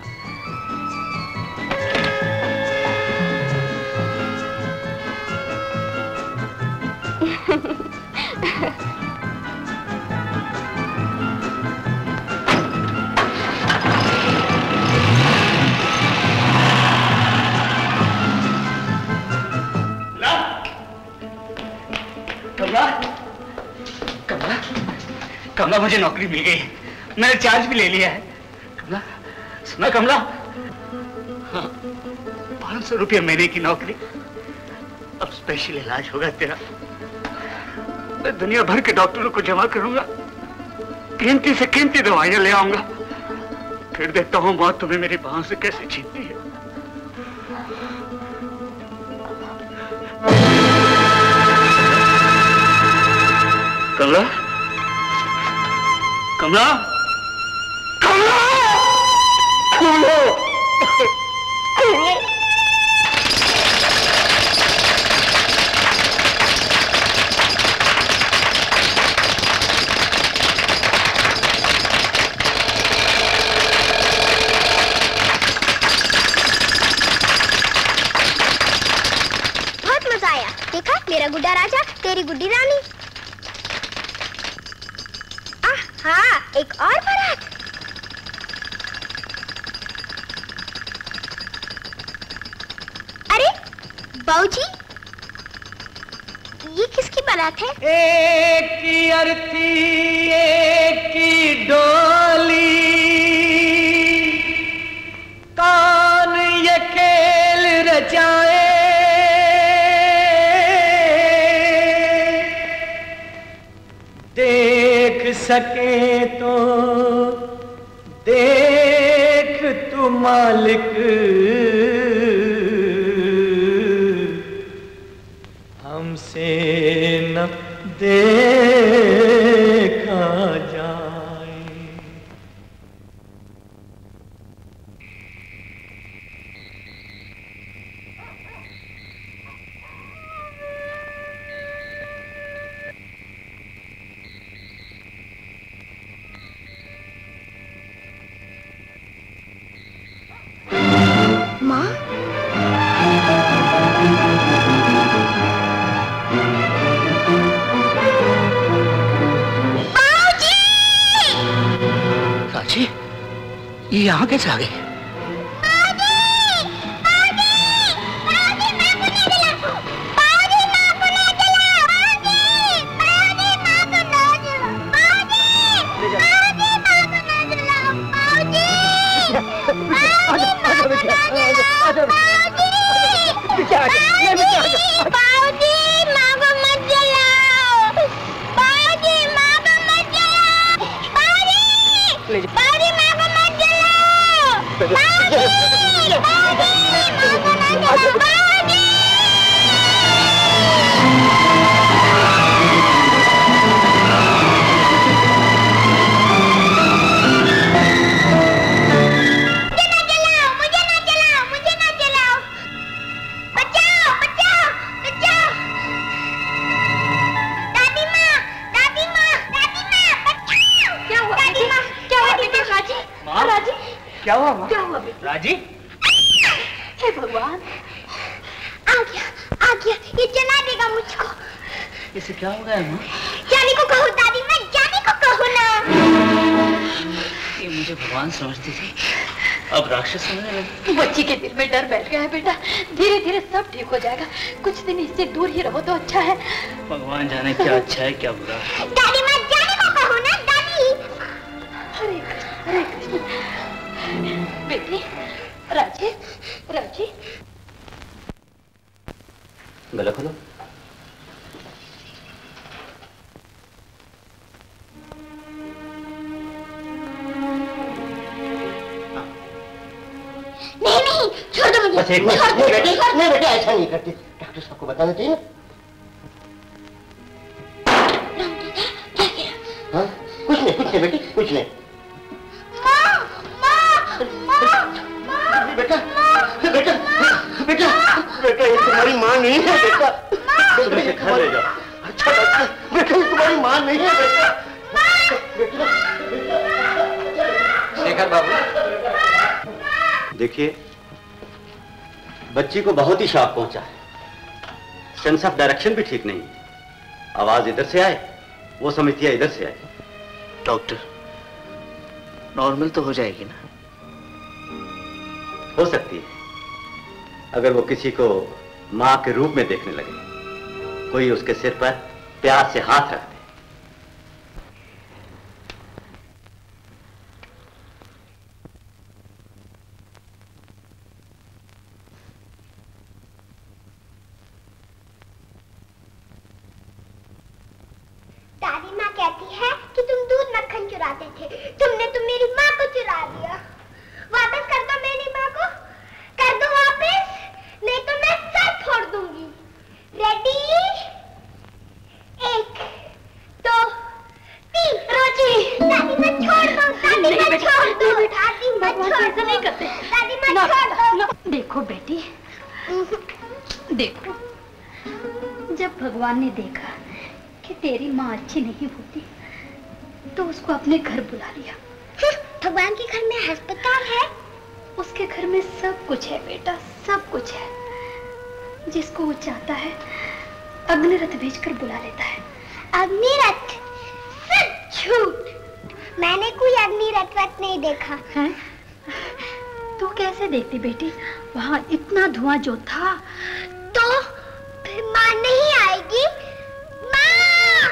कमला, मुझे नौकरी मिल गई। मैंने चार्ज भी ले लिया है। कमला, सुना कमला? हाँ, पाँच सौ रुपया महीने की नौकरी। अब स्पेशल इलाज होगा तेरा। मैं दुनिया भर के डॉक्टरों को जमा करूंगा, कीमती से कीमती दवाइयां ले आऊंगा, फिर देखता हूँ मौत तुम्हें मेरी बाहों से कैसे छीनती है। कमला, कमला, कमला, कमला, कमला। बहुत मजा आया। देखा, मेरा गुड्डा राजा, तेरी गुड्डी रानी। हाँ, एक और बारात। अरे बाऊजी, ये किसकी बारात है? एक की अर्थी एक की डोली, कौन ये खेल रचाए, देख सके तो देख तू मालिक, हमसे न देखा जाए। माँ, राजी, ये यहाँ कैसे आ गई? क्या हुआ माँ? क्या हुआ राजी? हे भगवान, आ गया, आ गया, ये जला देगा मुझको। इसे क्या हो गया माँ? जाने को कहो दादी, मैं जाने को कहो ना। ये मुझे भगवान समझती थी, अब राक्षस समझने लगी। बच्ची के दिल में डर बैठ गया है बेटा, धीरे धीरे सब ठीक हो जाएगा। कुछ दिन इससे दूर ही रहो तो अच्छा है। भगवान जाने क्या अच्छा है क्या बुरा। दादी मैं जाने को कहो ना दादी। हरे कृष्ण, हरे कृष्ण। बेटी, राजी, राजी। गला खोलो। नहीं नहीं, छोड़ दो मुझे। बस एक मिनट, नहीं बेटे, नहीं बेटे, ऐसा नहीं करते। डॉक्टर साहब को बताना चाहिए ना। क्या किया? हाँ, कुछ नहीं, कुछ नहीं बेटे, कुछ नहीं। बेटा, बेटा, बेटा, बेटा, ये तुम्हारी माँ नहीं है बेटा। बेटा घर ले जाओ। अच्छा डॉक्टर, बेटा ये तुम्हारी माँ नहीं है बेटा। बेटा, शेखर बाबू, देखिए बच्ची को बहुत ही शॉक पहुंचा है। सेंस ऑफ डायरेक्शन भी ठीक नहीं है। आवाज इधर से आए, वो समझती है इधर से आए। डॉक्टर, नॉर्मल तो हो जाएगी ना? हो सकती है अगर वो किसी को मां के रूप में देखने लगे, कोई उसके सिर पर प्यार से हाथ रख दे। दादी माँ कहती है कि तुम दूध मक्खन चुराते थे, तुमने तो मेरी माँ को चुरा लिया। वापस कर दो मेरी माँ को, कर दो वापस, नहीं तो मैं सर फोड़ दूंगी। रेडी? एक, दो, तीन। रोजी, दादी मैं छोड़ दो, दादी मैं छोड़ दो, दादी मैं छोड़ दो, नहीं करते, दादी मैं छोड़ दो। देखो बेटी, देखो, जब भगवान ने देखा कि तेरी माँ अच्छी नहीं होती, तो उसको अपने घर बुला लिया। भगवान के घर में अस्पताल है, उसके घर में सब कुछ है बेटा, सब कुछ है। जिसको वो चाहता है अग्निरथ भेजकर बुला लेता है। अग्निरथ? सब झूठ, मैंने कोई अग्निरथ रथ नहीं देखा है। तू कैसे देखती बेटी, वहाँ इतना धुआं जो था। तो फिर माँ नहीं आएगी? माँ,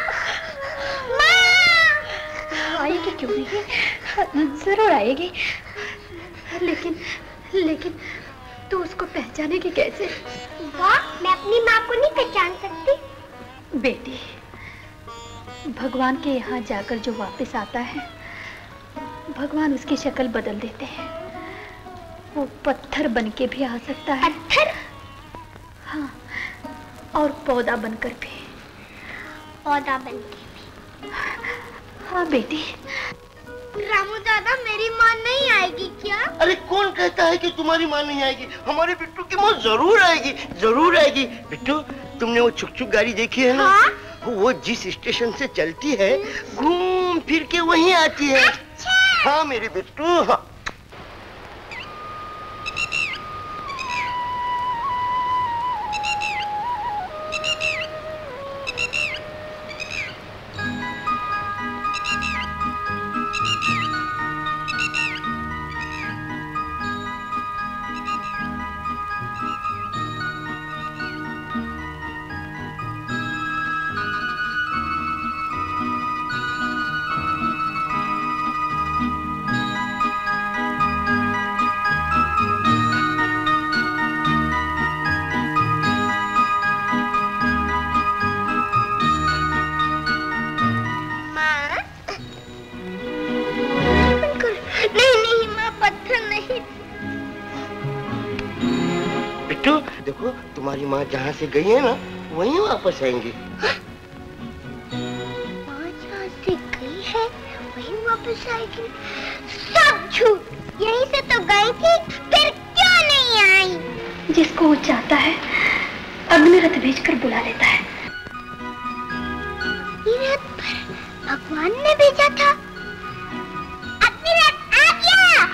माँ आएगी क्यों नहीं, जरूर आएगी, लेकिन लेकिन तू उसको पहचानेगी कैसे? वाह, मैं अपनी माँ को नहीं पहचान सकती। बेटी, भगवान के यहाँ जाकर जो वापस आता है, भगवान उसकी शक्ल बदल देते हैं। वो पत्थर बन के भी आ सकता है। पत्थर? हाँ, और पौधा बनकर भी। पौधा बन के भी? हाँ बेटी। रामू दादा, मेरी माँ नहीं आएगी क्या? अरे कौन कहता है कि तुम्हारी माँ नहीं आएगी? हमारे बिट्टू की माँ जरूर आएगी, जरूर आएगी। बिट्टू, तुमने वो छुक छुक गाड़ी देखी है ना? हाँ? वो जिस स्टेशन से चलती है, घूम फिर के वहीं आती है। अच्छा। हाँ मेरे बिट्टू, हाँ। तुम्हारी माँ जहाँ से गई है ना, वहीं वापस आएंगी। माँ जहाँ से गई है, वहीं वापस आएगी? सब झूठ। यहीं से तो गई थी, फिर क्यों नहीं आई? जिसको वो चाहता है, अग्नि रथ भेजकर बुला लेता है। अग्नि रथ पर भगवान ने भेजा था। अग्नि रथ आ गया।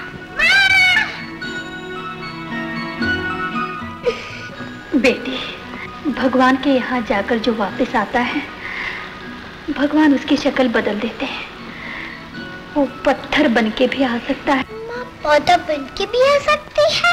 बेटी, भगवान के यहाँ जाकर जो वापस आता है, भगवान उसकी शक्ल बदल देते हैं। वो पत्थर बन के भी आ सकता है। माँ पौधा बन के भी आ सकती है।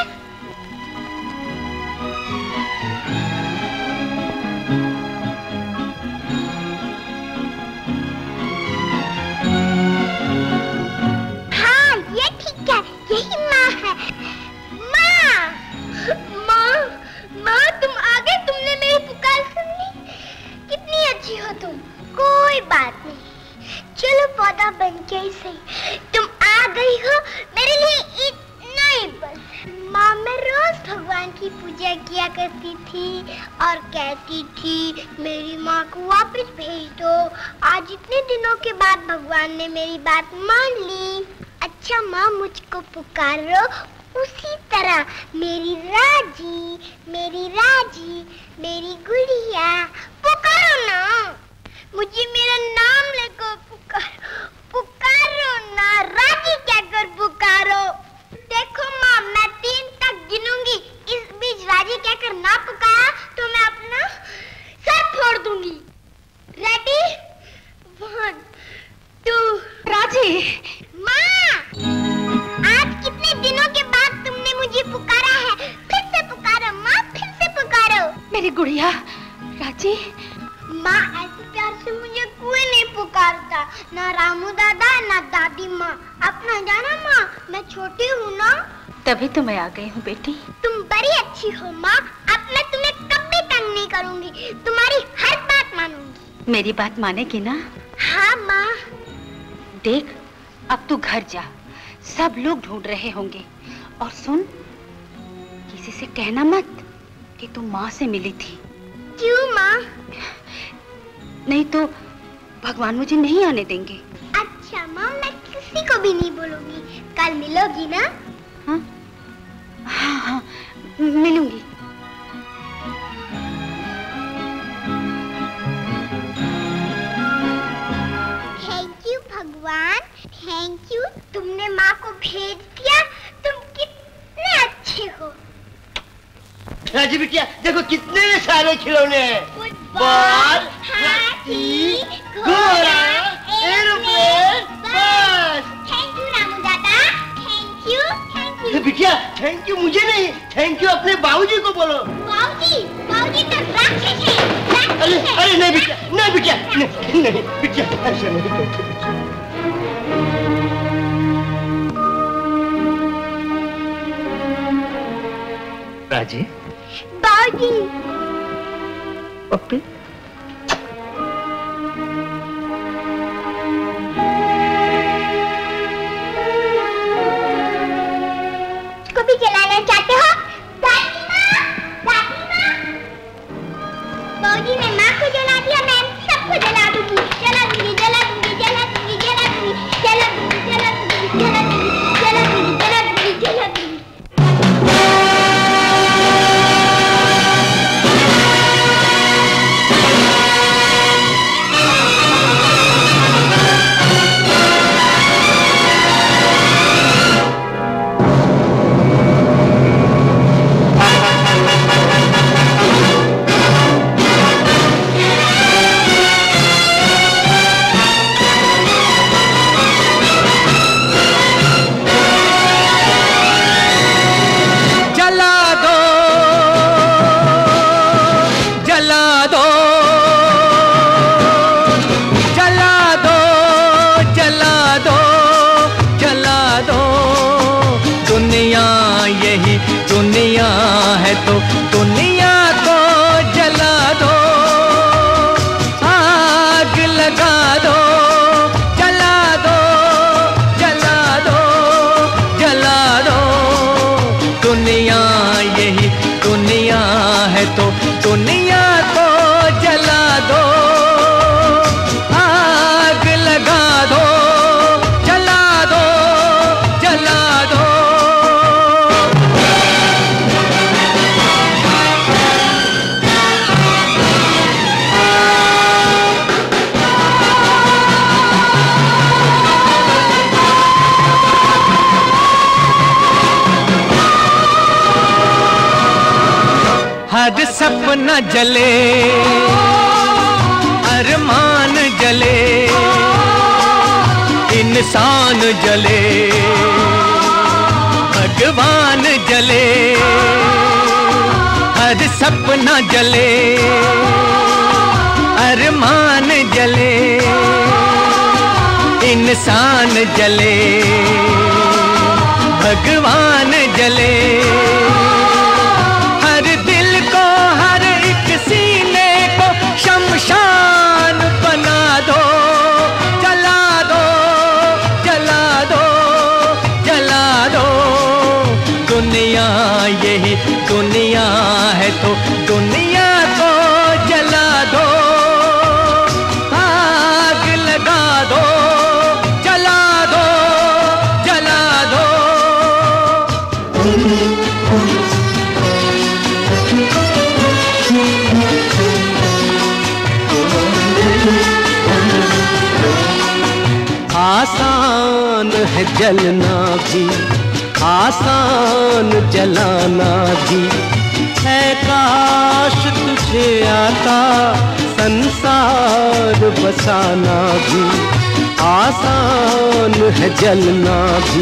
हाँ, ये ठीक है, यही माँ है। माँ, माँ, माँ तुम आ गए, तुमने मेरी पुकार सुन ली। कितनी अच्छी हो तुम। कोई बात नहीं, चलो पौधा बन के ही सही। तुम आ गई हो, मेरे लिए इतना ही बस। माँ, मैं रोज भगवान की पूजा किया करती थी और कहती थी मेरी माँ को वापस भेज दो। आज इतने दिनों के बाद भगवान ने मेरी बात मान ली। अच्छा माँ, मुझको पुकारो उसी तरह। मेरी राजी, मेरी राजी, मेरी गुड़िया, पुकारो ना। मुझे मेरा नाम लेकर पुकारो, पुकारो ना। राजी क्या कर पुकारो। देखो माँ, मैं तीन तक गिनूंगी, इस बीच राजी क्या कर ना पुकारा तो मैं अपना सर फोड़ दूंगी। रेडी? One, two. राजी। माँ, आज कितने दिनों के बाद तुमने मुझे पुकारा है। फिर से पुकारो माँ, फिर से पुकारो। मेरी गुड़िया राजी। माँ, ऐसे प्यार से मुझे कोई नहीं पुकारता, ना रामू दादा ना दादी माँ। अपना जाना माँ, मैं छोटी हूँ ना। तभी तो मैं आ गई हूँ बेटी। तुम बड़ी अच्छी हो माँ, अब मैं तुम्हें कभी तंग नहीं करूँगी, तुम्हारी हर बात मानूंगी। मेरी बात मानेगी ना? हाँ माँ। देख, अब तू घर जा, सब लोग ढूंढ रहे होंगे। और सुन, किसी से कहना मत कि तू माँ से मिली थी। क्यों माँ? नहीं तो भगवान मुझे नहीं आने देंगे। अच्छा माँ, मैं किसी को भी नहीं बोलूंगी। कल मिलोगी ना? हाँ हाँ हाँ, मिलूंगी। थैंक यू भगवान, थैंक यू। तुमने माँ को भेज दिया। तुम कितने अच्छे हो। राजी बिटिया, देखो कितने सारे खिलौने हैं। फुटबॉल, हाथी, घोड़ा, एरोप्लेन, बस। थैंक यू रामू दादा, थैंक यू, थैंक यू। बिटिया, थैंक यू मुझे नहीं, थैंक यू अपने बाबूजी को बोलो। बाबूजी, बाबूजी तो राक्षस है, राक्षस अरे है। अरे नहीं बिटिया, नहीं बिटिया, नहीं नहीं बिटिया, ऐसा नहीं करते। राजी। बाबूजी। पप्पी। तो दुनिया को जला दो, आग लगा दो, जला दो, जला दो, जला दो। दुनिया यही दुनिया है तो दुनिया को जला दो, आग लगा दो, जला दो, जला दो। हर सपना जले, अरमान जले, इंसान जले, भगवान जले। हर सपना जले, अरमान जले, इंसान जले, भगवान जले। शमशान बना दो, जला दो, जला दो, जला दो। दुनिया यही दुनिया है तो दुनिया को जला दो, आग लगा दो, जला दो, जला दो। आसान है जलना भी, आसान जलाना भी, है काश तुझे आता संसार बसाना भी। आसान है जलना भी,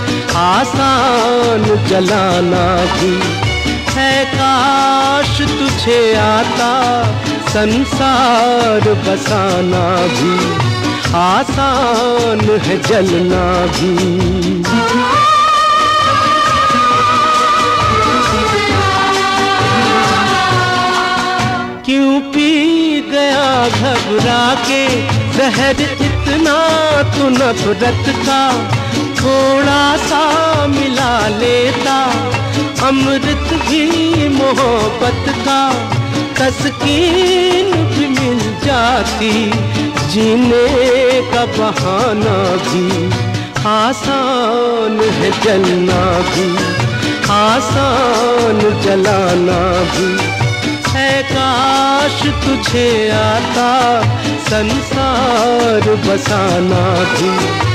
आसान जलाना भी, है काश तुझे आता संसार बसाना भी। आसान है जलना भी। क्यों पी गया घबरा के जहर इतना तू नफरत का, थोड़ा सा मिला लेता अमृत भी मोहब्बत का। तस्कीन भी मिल जाती, जीने का बहाना भी। आसान है जलना भी, आसान जलाना भी, है काश तुझे आता संसार बसाना भी।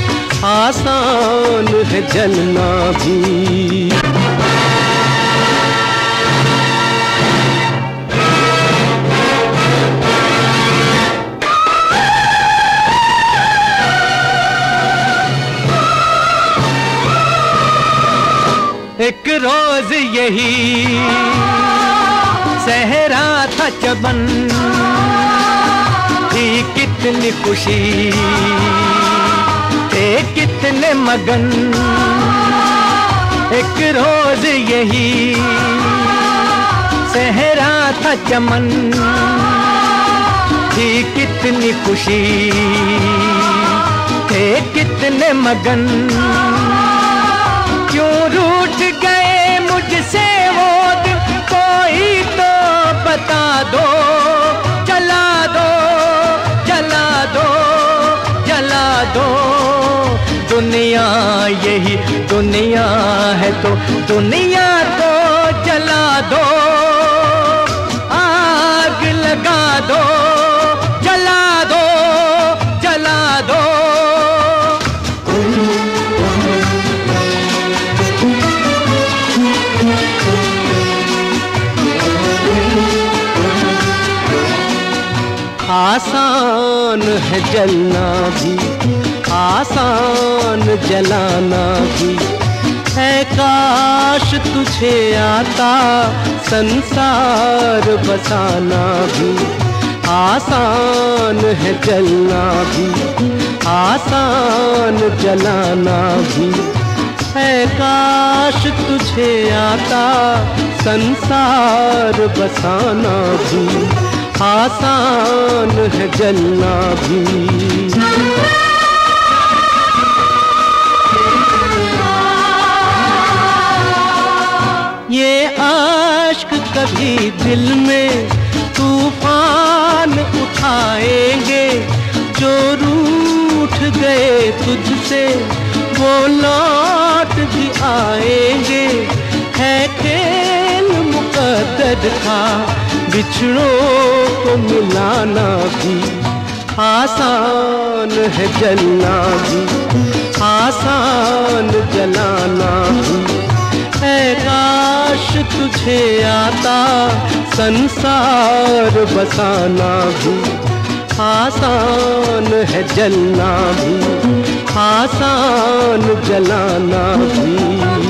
आसान है जलना भी। एक रोज यही सहरा था चमन, थी कितनी खुशी, थे कितने मगन। एक रोज यही सहरा था चमन, थी कितनी खुशी, थे कितने मगन। क्यों रूठ गए मुझसे वो दिन, कोई तो बता दो। जला दो, जला दो, जला दो। दुनिया यही दुनिया है तो दुनिया को जला दो, आग लगा दो, जला दो, जला दो। आसान है जलना भी, आसान जलाना भी, है काश तुझे आता संसार बसाना भी। आसान है जलना भी, आसान जलाना भी, है काश तुझे आता संसार बसाना भी आसान है, जलना भी। ये आश्क कभी दिल में तूफान उठाएंगे, जो रूठ गए तुझसे वो लौट भी आएंगे। है खेल मुकद्दर का बिछड़ों को मिलाना भी आसान है, जलना भी आसान, जलाना भी। ऐ काश तुझे आता संसार बसाना भी आसान है, जलना भी आसान, जलाना भी।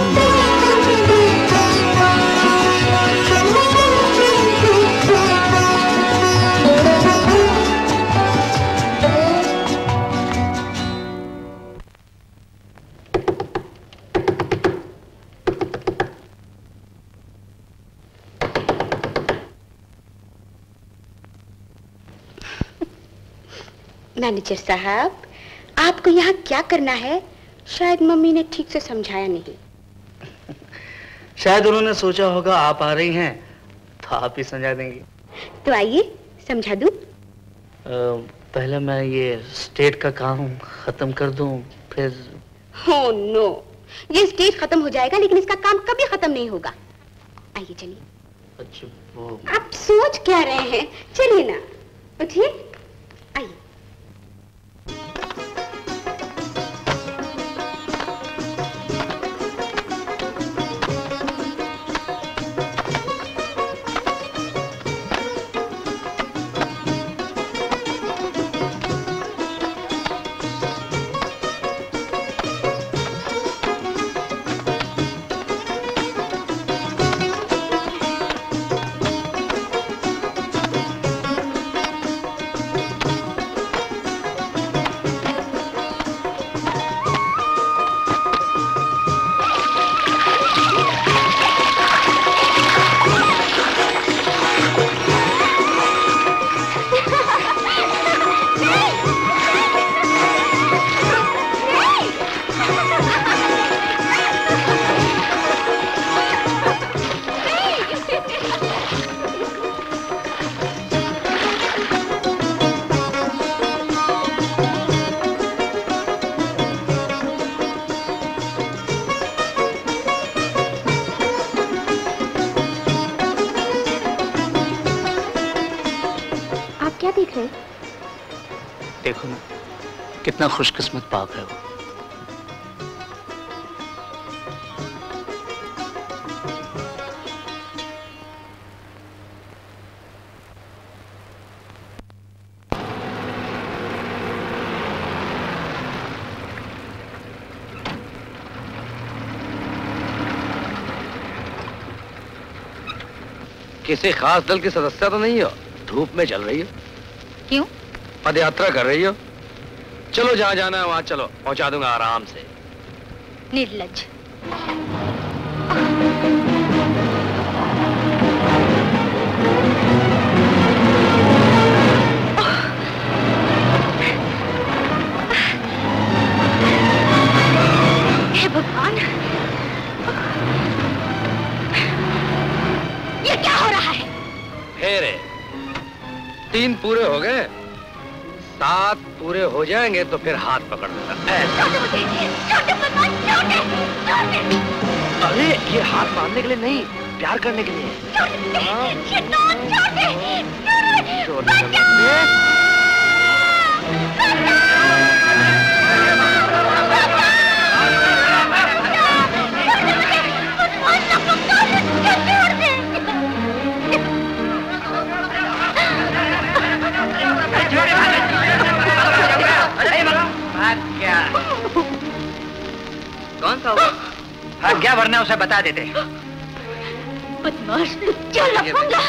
मैनेजर साहब, आपको यहाँ क्या करना है? शायद मम्मी ने ठीक से समझाया नहीं। शायद उन्होंने सोचा होगा आप आ रही हैं तो आप ही समझा देंगी। तो आइए समझा दूं। पहले मैं ये स्टेट का काम खत्म कर दूं, फिर। हो नो, ये स्टेज खत्म हो जाएगा लेकिन इसका काम कभी खत्म नहीं होगा। आइए चलिए। अच्छा वो... आप सोच क्या रहे हैं? चलिए ना, उठिए, आइए। देखो ना कितना खुशकिस्मत बाप है वो। किसी खास दल की सदस्य तो नहीं हो? धूप में चल रही हो? क्यों? पद यात्रा कर रही हो? चलो जहां जाना है वहां चलो, पहुंचा दूंगा आराम से। निर्लज्ज। हे भगवान, ये क्या हो रहा है? फेरे तीन पूरे हो गए, सात पूरे हो जाएंगे तो फिर हाथ पकड़ लेना। अरे ये हाथ मारने के लिए नहीं, प्यार करने के लिए। कौन सा होगा? हाँ, क्या भरना उसे बता देते। बदमाश, चल लफंगा।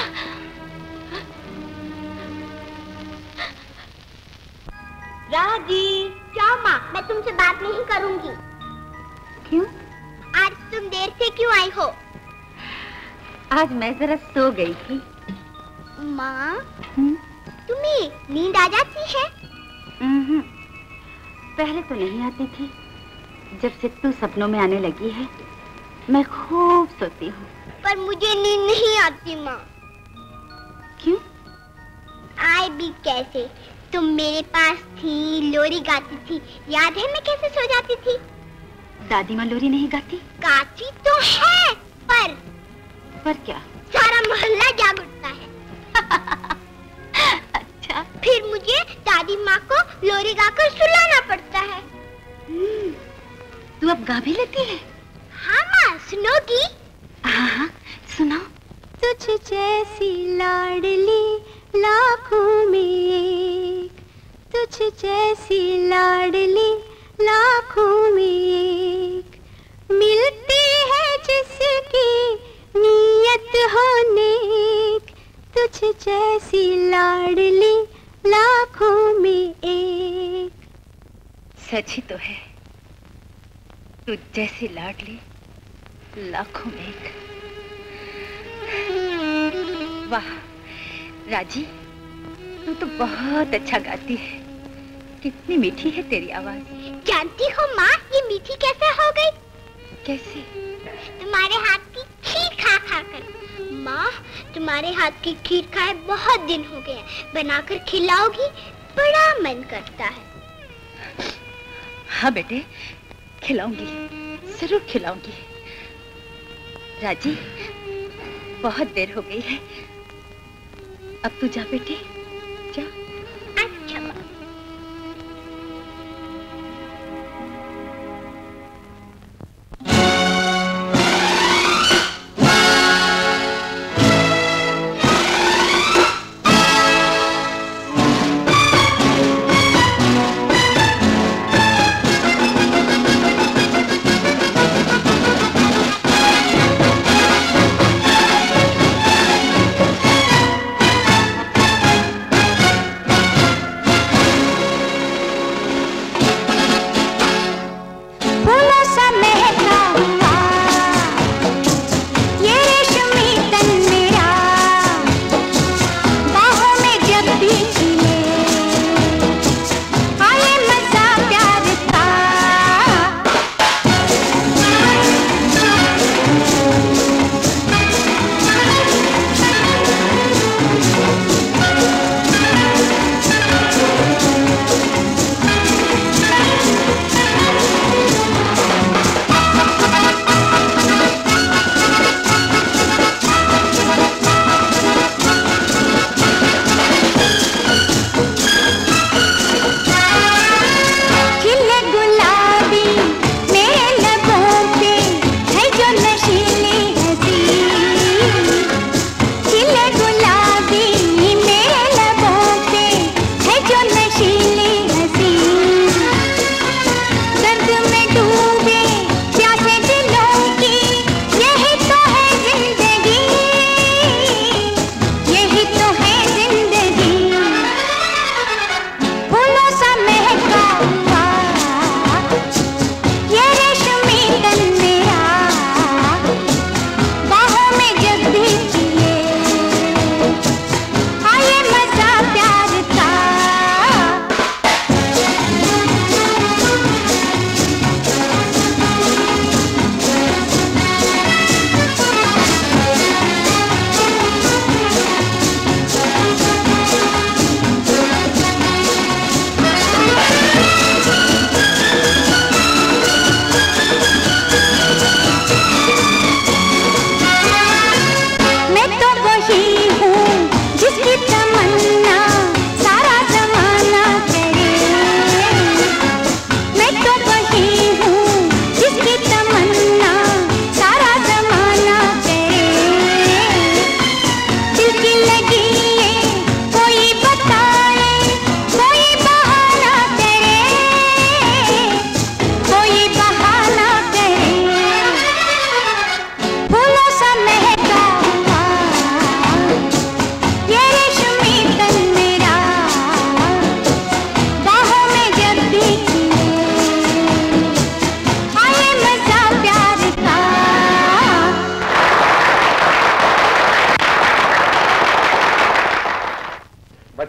राजी, क्या माँ? मैं तुमसे बात नहीं करूंगी। क्यों? आज तुम देर से क्यों आई हो? आज मैं जरा सो गई थी। माँ, तुम्हें नींद आ जाती है? पहले तो नहीं आती थी, जब से तू सपनों में आने लगी है मैं खूब सोती हूँ। पर मुझे नींद नहीं आती माँ। क्यों? आए भी कैसे? तुम मेरे पास थी, लोरी गाती थी, याद है मैं कैसे सो जाती थी? दादी माँ लोरी नहीं गाती? गाती तो है, पर पर क्या? सारा मोहल्ला जाग उठता है। अच्छा। फिर मुझे दादी माँ को लोरी गाकर सुलाना पड़ता है। तू अब गा भी लेती है? हाँ माँ, सुनोगी? हाँ हाँ, सुनाओ। तुझ जैसी लाडली लाखों में एक, तुझ जैसी लाडली लाखों में एक, मिलती है जिसकी नीयत हो नेक, तुझ जैसी लाडली लाखों में एक। सच ही तो है, तुझ जैसी लाडली लाखों में एक। वाह राजी, तू तो बहुत अच्छा गाती है। कितनी मीठी है तेरी आवाज। जानती हो माँ, ये मीठी कैसे हो गई? कैसे? तुम्हारे हाथ की खीर खा खा कर। माँ, तुम्हारे हाथ की खीर खाए बहुत दिन हो गए, बनाकर खिलाओगी? बड़ा मन करता है। हाँ बेटे, खिलाऊंगी, जरूर खिलाऊंगी। राजी, बहुत देर हो गई है, अब तू जा बेटे, जा। अच्छा।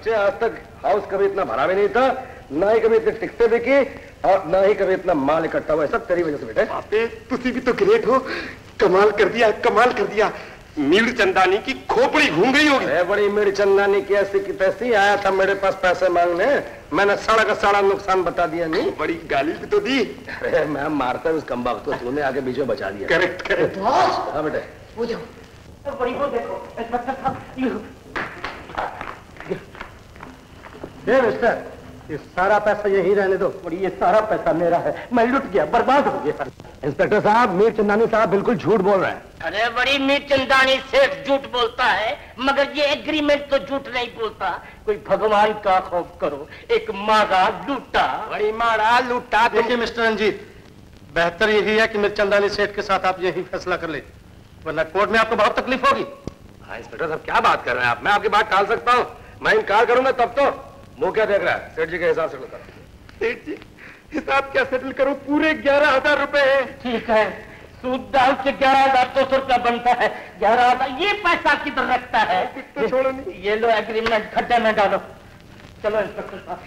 बच्चे आज तक हाउस कभी इतना भरा भी नहीं था, ना ही कभी इतने टिकटे बिकी और ना ही कभी इतना माल इकट्ठा हुआ। सब तेरी वजह से बेटे। पापे तुसी भी तो ग्रेट हो, कमाल कर दिया, कमाल कर दिया। मीर चंदानी की खोपड़ी घूम गई होगी। अरे बड़ी मीर चंदानी की ऐसी की तैसी आया था मेरे पास पैसे मांगने, मैंने सारा का सारा नुकसान बता दिया। नहीं बड़ी गाली भी तो दी। अरे मैं मारता उस कमबख्त को, तूने आगे बीच में बचा दिया। Correct correct. हाँ बेटे वो देखो, बड़ी वो देखो, ये मिस्टर, ये सारा पैसा यही रहने दो। और ये सारा पैसा मेरा है, मैं लुट गया, बर्बाद हो गया। इंस्पेक्टर साहब, मीर चंदानी साहब बिल्कुल झूठ बोल रहे हैं। अरे बड़ी मीर चंदानी सेठ झूठ बोलता है, मगर ये एग्रीमेंट तो झूठ नहीं बोलता। कोई भगवान का खौफ करो, एक मारा लूटा। बड़ी मारा लूटा। देखिए मिस्टर रंजीत, बेहतर यही है कि मीर चंदानी सेठ के साथ आप यही फैसला कर ले, वरना कोर्ट में आपको बहुत तकलीफ होगी। हाँ इंस्पेक्टर साहब, क्या बात कर रहे हैं आप? मैं आपकी बात टाल सकता हूँ? मैं इनकार करूंगा तब तो। मुंह क्या देख रहा है? सेठ जी के हिसाब से सेठ जी हिसाब क्या सेटल करो? पूरे ग्यारह हजार रुपए है। ठीक है, सूद डाल के ग्यारह हजार दो सौ रुपया बनता है। ग्यारह हजार ये पैसा किधर रखता है? तो छोड़ो नहीं। ये लो एग्रीमेंट खड्डे में डालो। चलो इंस्पेक्टर साहब।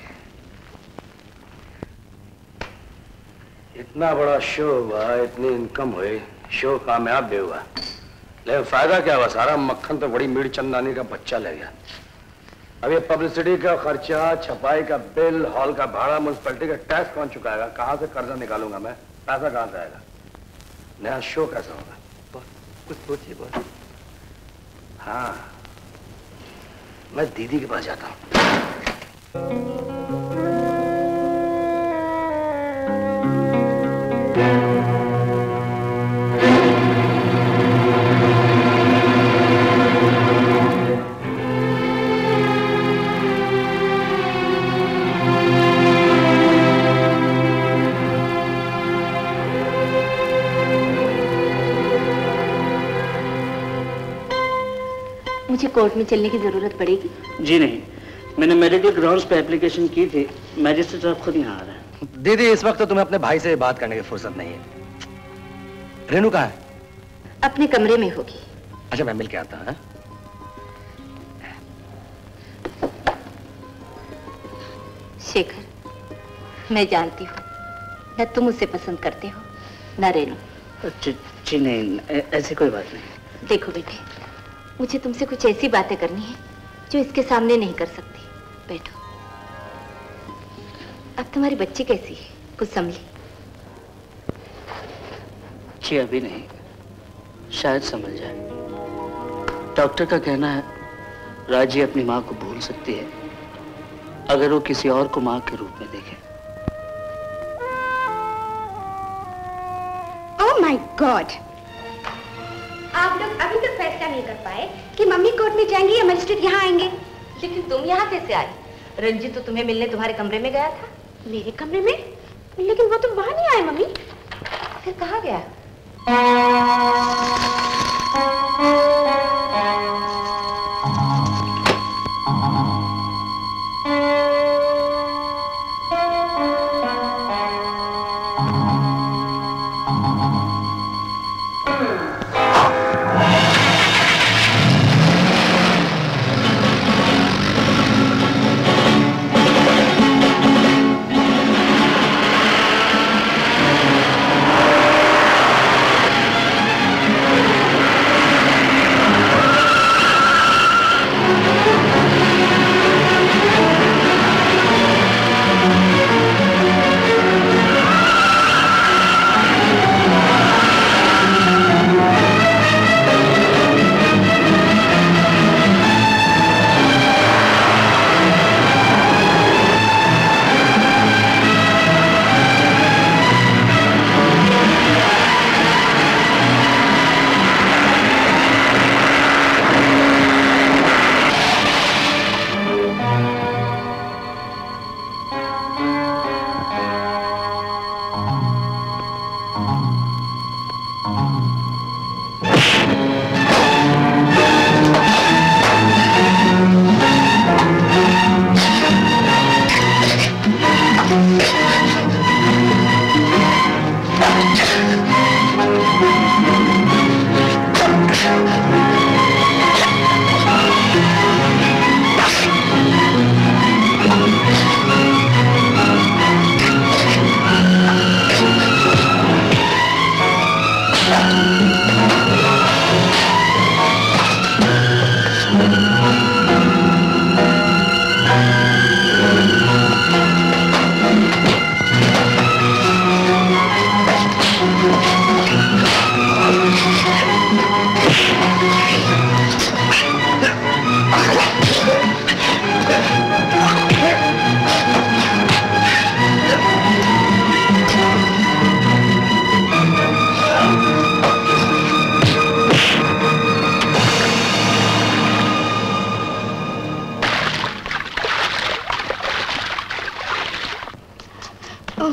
इतना बड़ा शो हुआ, इतनी इनकम हुई, शो कामयाब भी हुआ, लेकिन फायदा क्या हुआ? सारा मक्खन तो बड़ी मीर चंदानी का बच्चा ले गया। अब ये पब्लिसिटी का खर्चा, छपाई का बिल, हॉल का भाड़ा, म्युनिसिपैलिटी का टैक्स कौन चुकाएगा? कहां से कर्जा निकालूंगा मैं? पैसा कहां से आएगा? नया शो कैसा होगा? कुछ सोचिए बॉस। हाँ, मैं दीदी के पास जाता हूँ। मुझे कोर्ट में चलने की जरूरत पड़ेगी? जी नहीं, मैंने मेडिकल ग्राउंड्स पे एप्लीकेशन की थी, मैजिस्ट्रेट साहब खुद यहाँ आ रहे हैं। दीदी इस वक्त तो तुम्हें अपने भाई से बात करने की फुर्सत नहीं है। रेनू कहाँ है? अपने कमरे में होगी। अच्छा मैं मिल के आता हूँ। शेखर, मैं जानती हूँ न तुम उसे पसंद करते हो न रेनू। जी नहीं, ऐसी कोई बात नहीं। देखो बेटे, मुझे तुमसे कुछ ऐसी बातें करनी है जो इसके सामने नहीं कर सकती। बैठो। अब तुम्हारी बच्ची कैसी है? कुछ संभली? जी अभी नहीं, शायद समझ जाए। डॉक्टर का कहना है राजी अपनी माँ को भूल सकती है अगर वो किसी और को माँ के रूप में देखे। Oh my god! आप लोग अभी तक फैसला नहीं कर पाए कि मम्मी कोर्ट में जाएंगी या मजिस्ट्रेट यहाँ आएंगे। लेकिन तुम यहाँ कैसे आई? रंजीत तो तुम्हें मिलने तुम्हारे कमरे में गया था। मेरे कमरे में? लेकिन वो तो वहां नहीं आए मम्मी। फिर कहाँ गया?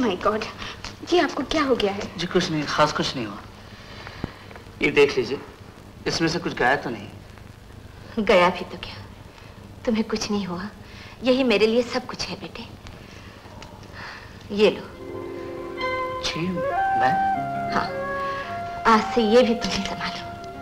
माय गॉड, जी आपको क्या हो गया है? जी कुछ नहीं, खास कुछ नहीं हुआ। ये देख लीजिए, इसमें से कुछ गया तो नहीं? गया भी तो क्या, तुम्हें कुछ नहीं हुआ। यही मेरे लिए सब कुछ है बेटे। ये लो। जी मैं? हाँ, आज से ये भी तुम्हें संभालो।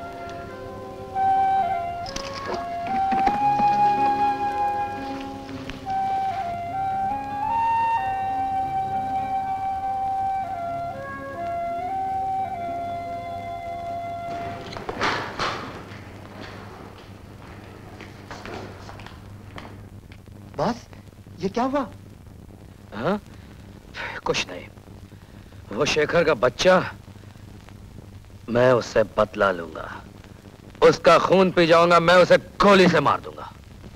बस ये क्या हुआ? हाँ? कुछ नहीं, वो शेखर का बच्चा, मैं उससे बदला लूंगा, उसका खून पी जाऊंगा, मैं उसे गोली से मार दूंगा।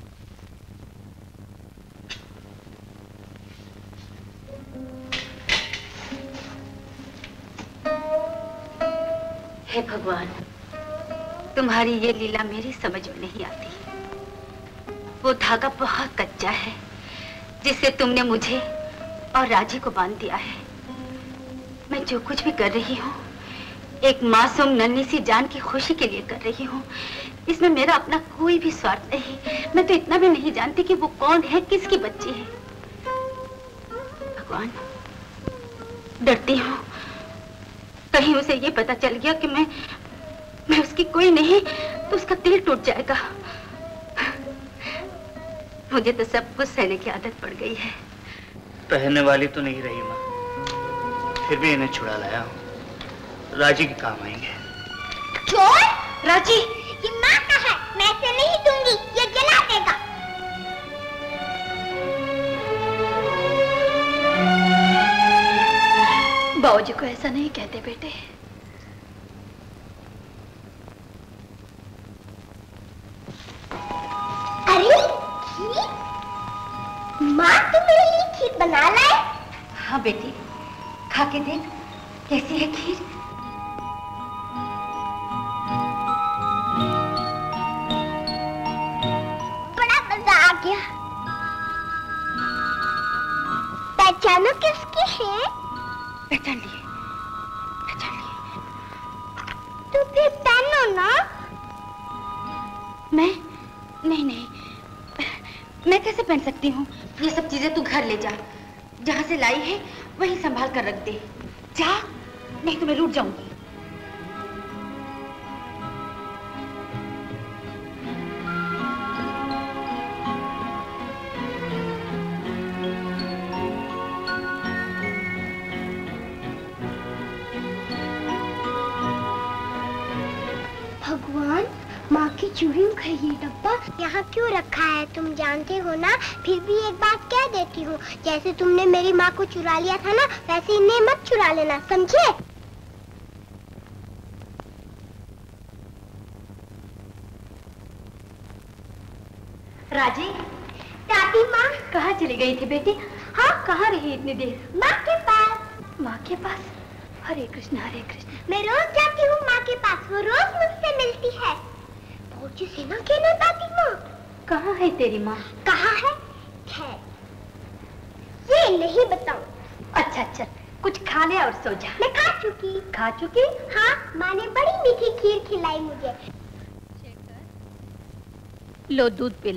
हे भगवान, तुम्हारी ये लीला मेरी समझ में नहीं आती। वो धागा बहुत कच्चा है जिससे तुमने मुझे और राजी को बांध दिया है। मैं जो कुछ भी कर रही हूँ एक मासूम नन्ही सी जान की खुशी के लिए कर रही हूँ। इसमें मेरा अपना कोई भी स्वार्थ नहीं। मैं तो इतना भी नहीं जानती कि वो कौन है, किसकी बच्ची है। भगवान, डरती हूँ कहीं उसे ये पता चल गया कि मैं मैं उसकी कोई नहीं तो उसका दिल टूट जाएगा। मुझे तो सब कुछ सहने की आदत पड़ गई है। पहनने वाली तो नहीं रही माँ, फिर भी इन्हें छुड़ा लाया हूँ, राजी के काम आएंगे। चोर? राजी, ये माँ का है, मैं इसे नहीं दूंगी, ये जला देगा। बाबूजी को ऐसा नहीं कहते बेटे। अरे खीर? माँ तुम मेरे लिए खीर बना लाए? हाँ बेटी, खा के देख कैसी है खीर। बड़ा मजा आ गया। पहचानो किसकी है? पहचान लिए, पहचान लिए। तो फिर पहनो ना। मैं? नहीं नहीं, मैं कैसे पहन सकती हूँ? ये सब चीजें तू घर ले जा, जहाँ से लाई है वहीं संभाल कर रख दे। जा, नहीं तो मैं लूट जाऊंगी। भगवान, माँ की चूड़ी में है ये डब्बा यहाँ क्यों रखा है? तुम जानते हो ना, फिर भी एक बात कह देती हूँ, जैसे तुमने मेरी माँ को चुरा लिया था ना, वैसे इन्हें मत चुरा लेना, समझे? राजी, दादी माँ कहाँ चली गई थी बेटी? हाँ, कहाँ रही इतनी देर? माँ के पास। माँ के पास? हरे कृष्ण हरे कृष्ण। मैं रोज जाती हूँ माँ के पास, वो रोज मुझसे मिलती है। फौजी से ना कहना दादी माँ। कहाँ है तेरी माँ? कहाँ है? खैर, ये नहीं बताऊँ। अच्छा अच्छा, कुछ खा ले और सो जा। मैं खा चुकी। खा चुकी? हाँ, माँ ने बड़ी मीठी खीर खिलाई मुझे। लो दूध पी लो।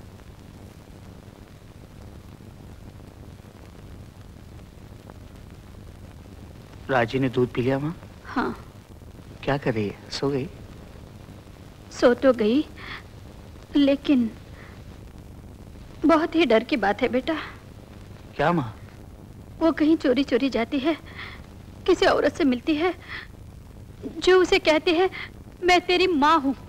राजी ने दूध पी लिया माँ? हाँ। क्या कर रही है, सो गई? सो तो गई, लेकिन बहुत ही डर की बात है बेटा। क्या माँ? वो कहीं चोरी चोरी जाती है, किसी औरत से मिलती है जो उसे कहती है मैं तेरी माँ हूँ।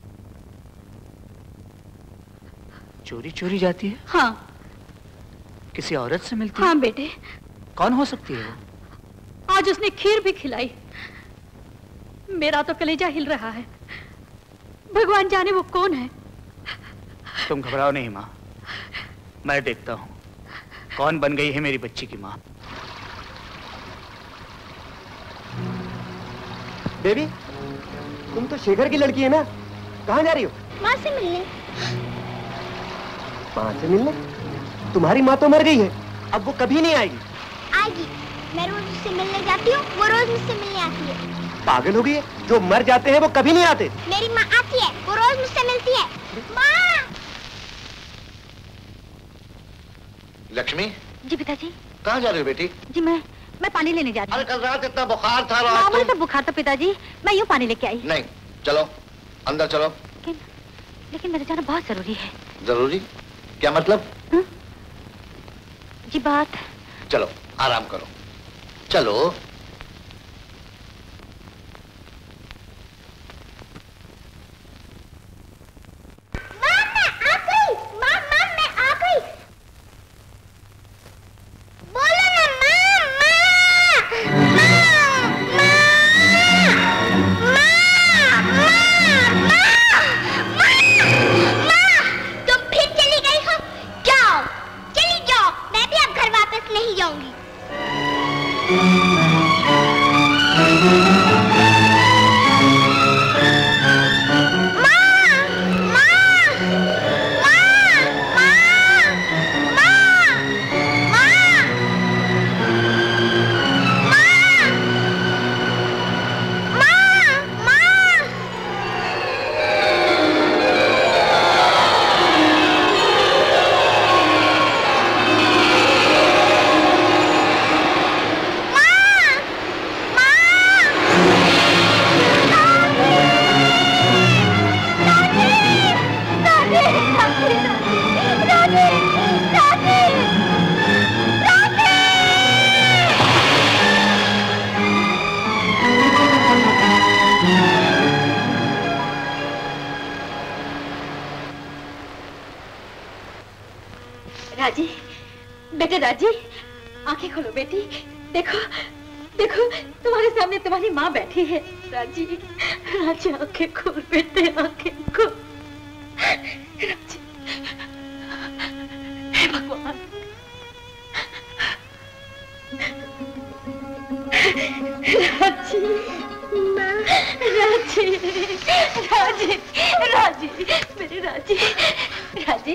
चोरी चोरी जाती है? हाँ। किसी औरत से मिलती है? हाँ बेटे। कौन हो सकती है वो? आज उसने खीर भी खिलाई। मेरा तो कलेजा हिल रहा है। भगवान जाने वो कौन है। तुम घबराओ नहीं माँ, मैं देखता हूँ कौन बन गई है मेरी बच्ची की माँ। बेबी, तुम तो शेखर की लड़की है ना, कहाँ जा रही हो? माँ से मिलने। माँ से मिलने? तुम्हारी माँ तो मर गई है, अब वो कभी नहीं आएगी। आएगी, मैं रोज उससे मिलने जाती हूँ, वो रोज मुझसे मिलने आती है। पागल हो गई है? जो मर जाते हैं वो कभी नहीं आते। मेरी माँ आती है, वो रोज मुझसे मिलती है। माँ! लक्ष्मी। जी पिताजी। कहाँ जा रही हो बेटी? जी मैं मैं पानी लेने जा रही हूँ। अरे कल रात इतना बुखार था। मामूली तो बुखार था पिताजी, मैं यूँ पानी लेके आई। नहीं, चलो अंदर चलो। लेकिन लेकिन मेरे जाना बहुत जरूरी है। जरूरी? क्या मतलब? हुँ? जी बात। चलो आराम करो, चलो। माँ मैं आ गई, माँ माँ मैं आ गई। बोलो ना माँ, माँ, माँ, माँ, माँ, माँ, माँ, माँ, तुम फिर चली गई हो? जाओ, चली जाओ, मैं भी अब घर वापस नहीं जाऊंगी। राजी, बेटे राजी, आंखें खोलो बेटी। देखो देखो तुम्हारे सामने तुम्हारी माँ बैठी है। राजी राजी आंखें खोल बेटे, आंखें खोल। राजी, हे भगवान, राजी राजी राजी राजी मेरी राजी राजी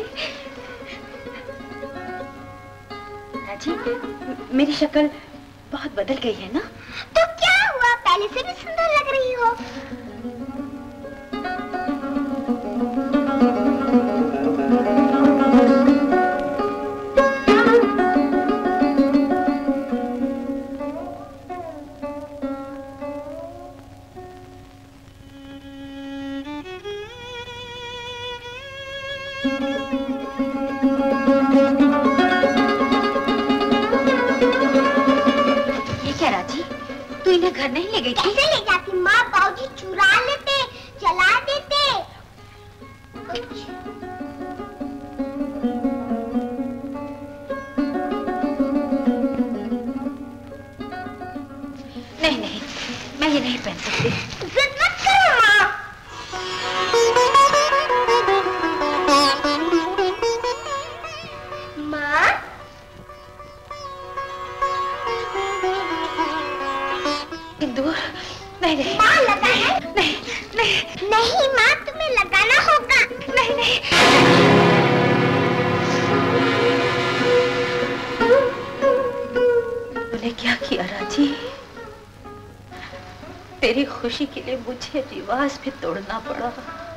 राजी, मेरी शक्ल बहुत बदल गई है ना? तो क्या हुआ, पहले से भी सुंदर लग रही हो। तू इन्हें घर नहीं ले गई थी? कैसे ले जाती माँ, बाबूजी चुरा लेते, जला देते। नहीं नहीं, मैं ये नहीं पहन सकती। जिद मत करो माँ। माँ सिंदूर नहीं नहीं माँ लगाना नहीं नहीं नहीं माँ, तुम्हें लगाना होगा। नहीं नहीं तूने क्या किया राजी? तेरी खुशी के लिए मुझे रिवाज भी तोड़ना पड़ा।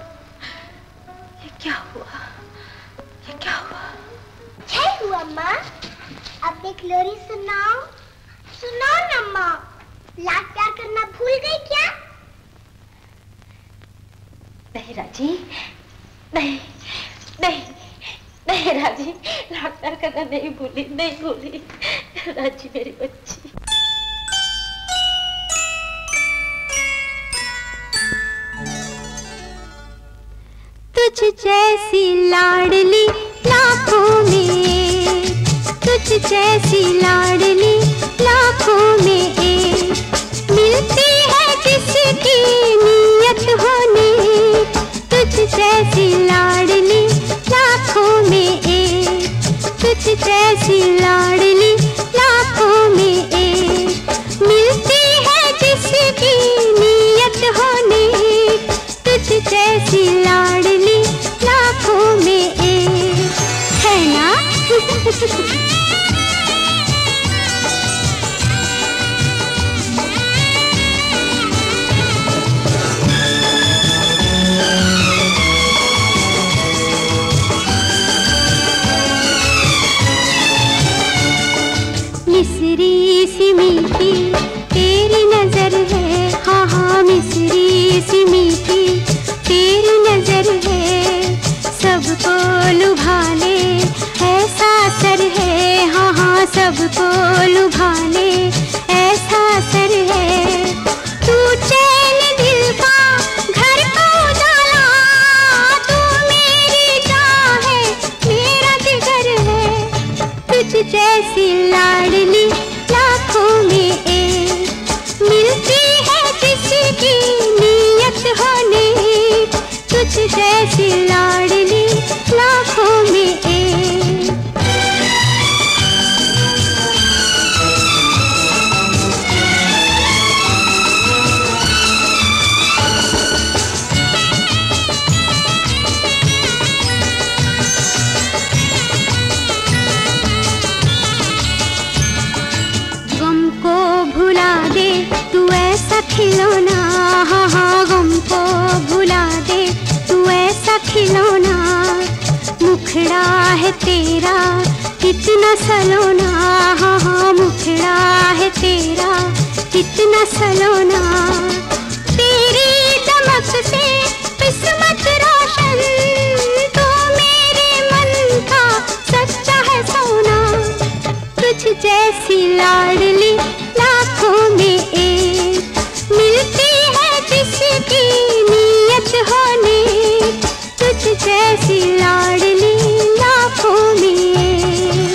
ये क्या हुआ, ये क्या हुआ? क्या हुआ माँ? अब एक लोरी सुनाओ, सुनाओ ना माँ। लाड प्यार करना भूल गई क्या? नहीं राजी, नहीं नहीं नहीं राजी, लाड प्यार करना नहीं भूली, नहीं भूली राजी मेरी बच्ची। तुझ जैसी लाडली लाखों में, तुझ जैसी लाडली लाखों में एक मिलती है जिसकी नियत होने। तुझ जैसी लाडली लाखों में एक, तुझ जैसी लाडली लाखों में एक मिलती है जिसकी नियत होने। तुझ जैसी लाडली लाखों में एक, है ना? सबको लुभाने ऐसा असर है। तू चैन दिल का घर को उजाला, तू मेरी जान है मेरा जिगर है। तुझ जैसी लाडली लाखों में एक मिलती है जिसकी नीयत होने। तुझ जैसी लाडली लाखों में एक। गम को भुला दे तू ऐसा खिलौना, हाँ हाँ गम को भुला दे तू ऐसा खिलौना। मुखड़ा है तेरा कितना सलोना, हाँ हाँ मुखड़ा है तेरा कितना सलोना। तेरी दमक से किस्मत रोशन, तू मेरे मन का सच्चा है सोना। तुझ जैसी लाडली लाखों में एक मिलती है जिसकी नीयत होने। तुझ जैसी लाडली लाखों में एक।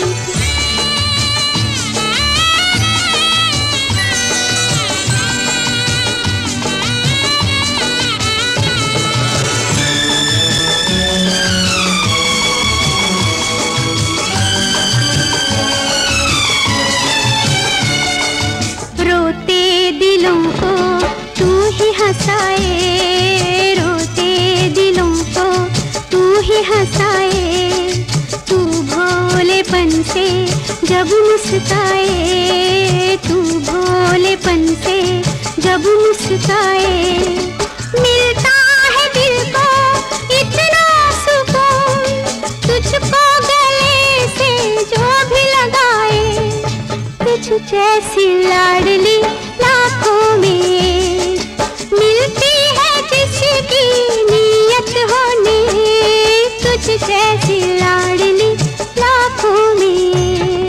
रोते दिलों को तू ही हंसाए, रोते दिलों को तू ही हंसाए। तू भोलेपन से जब मुस्काए, तू भोलेपन से जब मुस्काए। मिलता है दिल को इतना सुकून, तुझको गले से जो भी लगाए। तुझ जैसी लाडली लाखों में मिलती है जिसकी नीयत होने। तुझ जैसी लाडली लाखों में।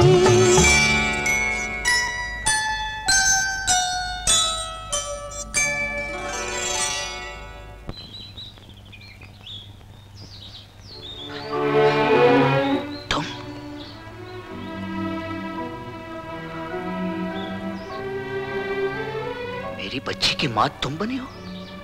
मेरी बच्ची की माँ तुम बनी हो?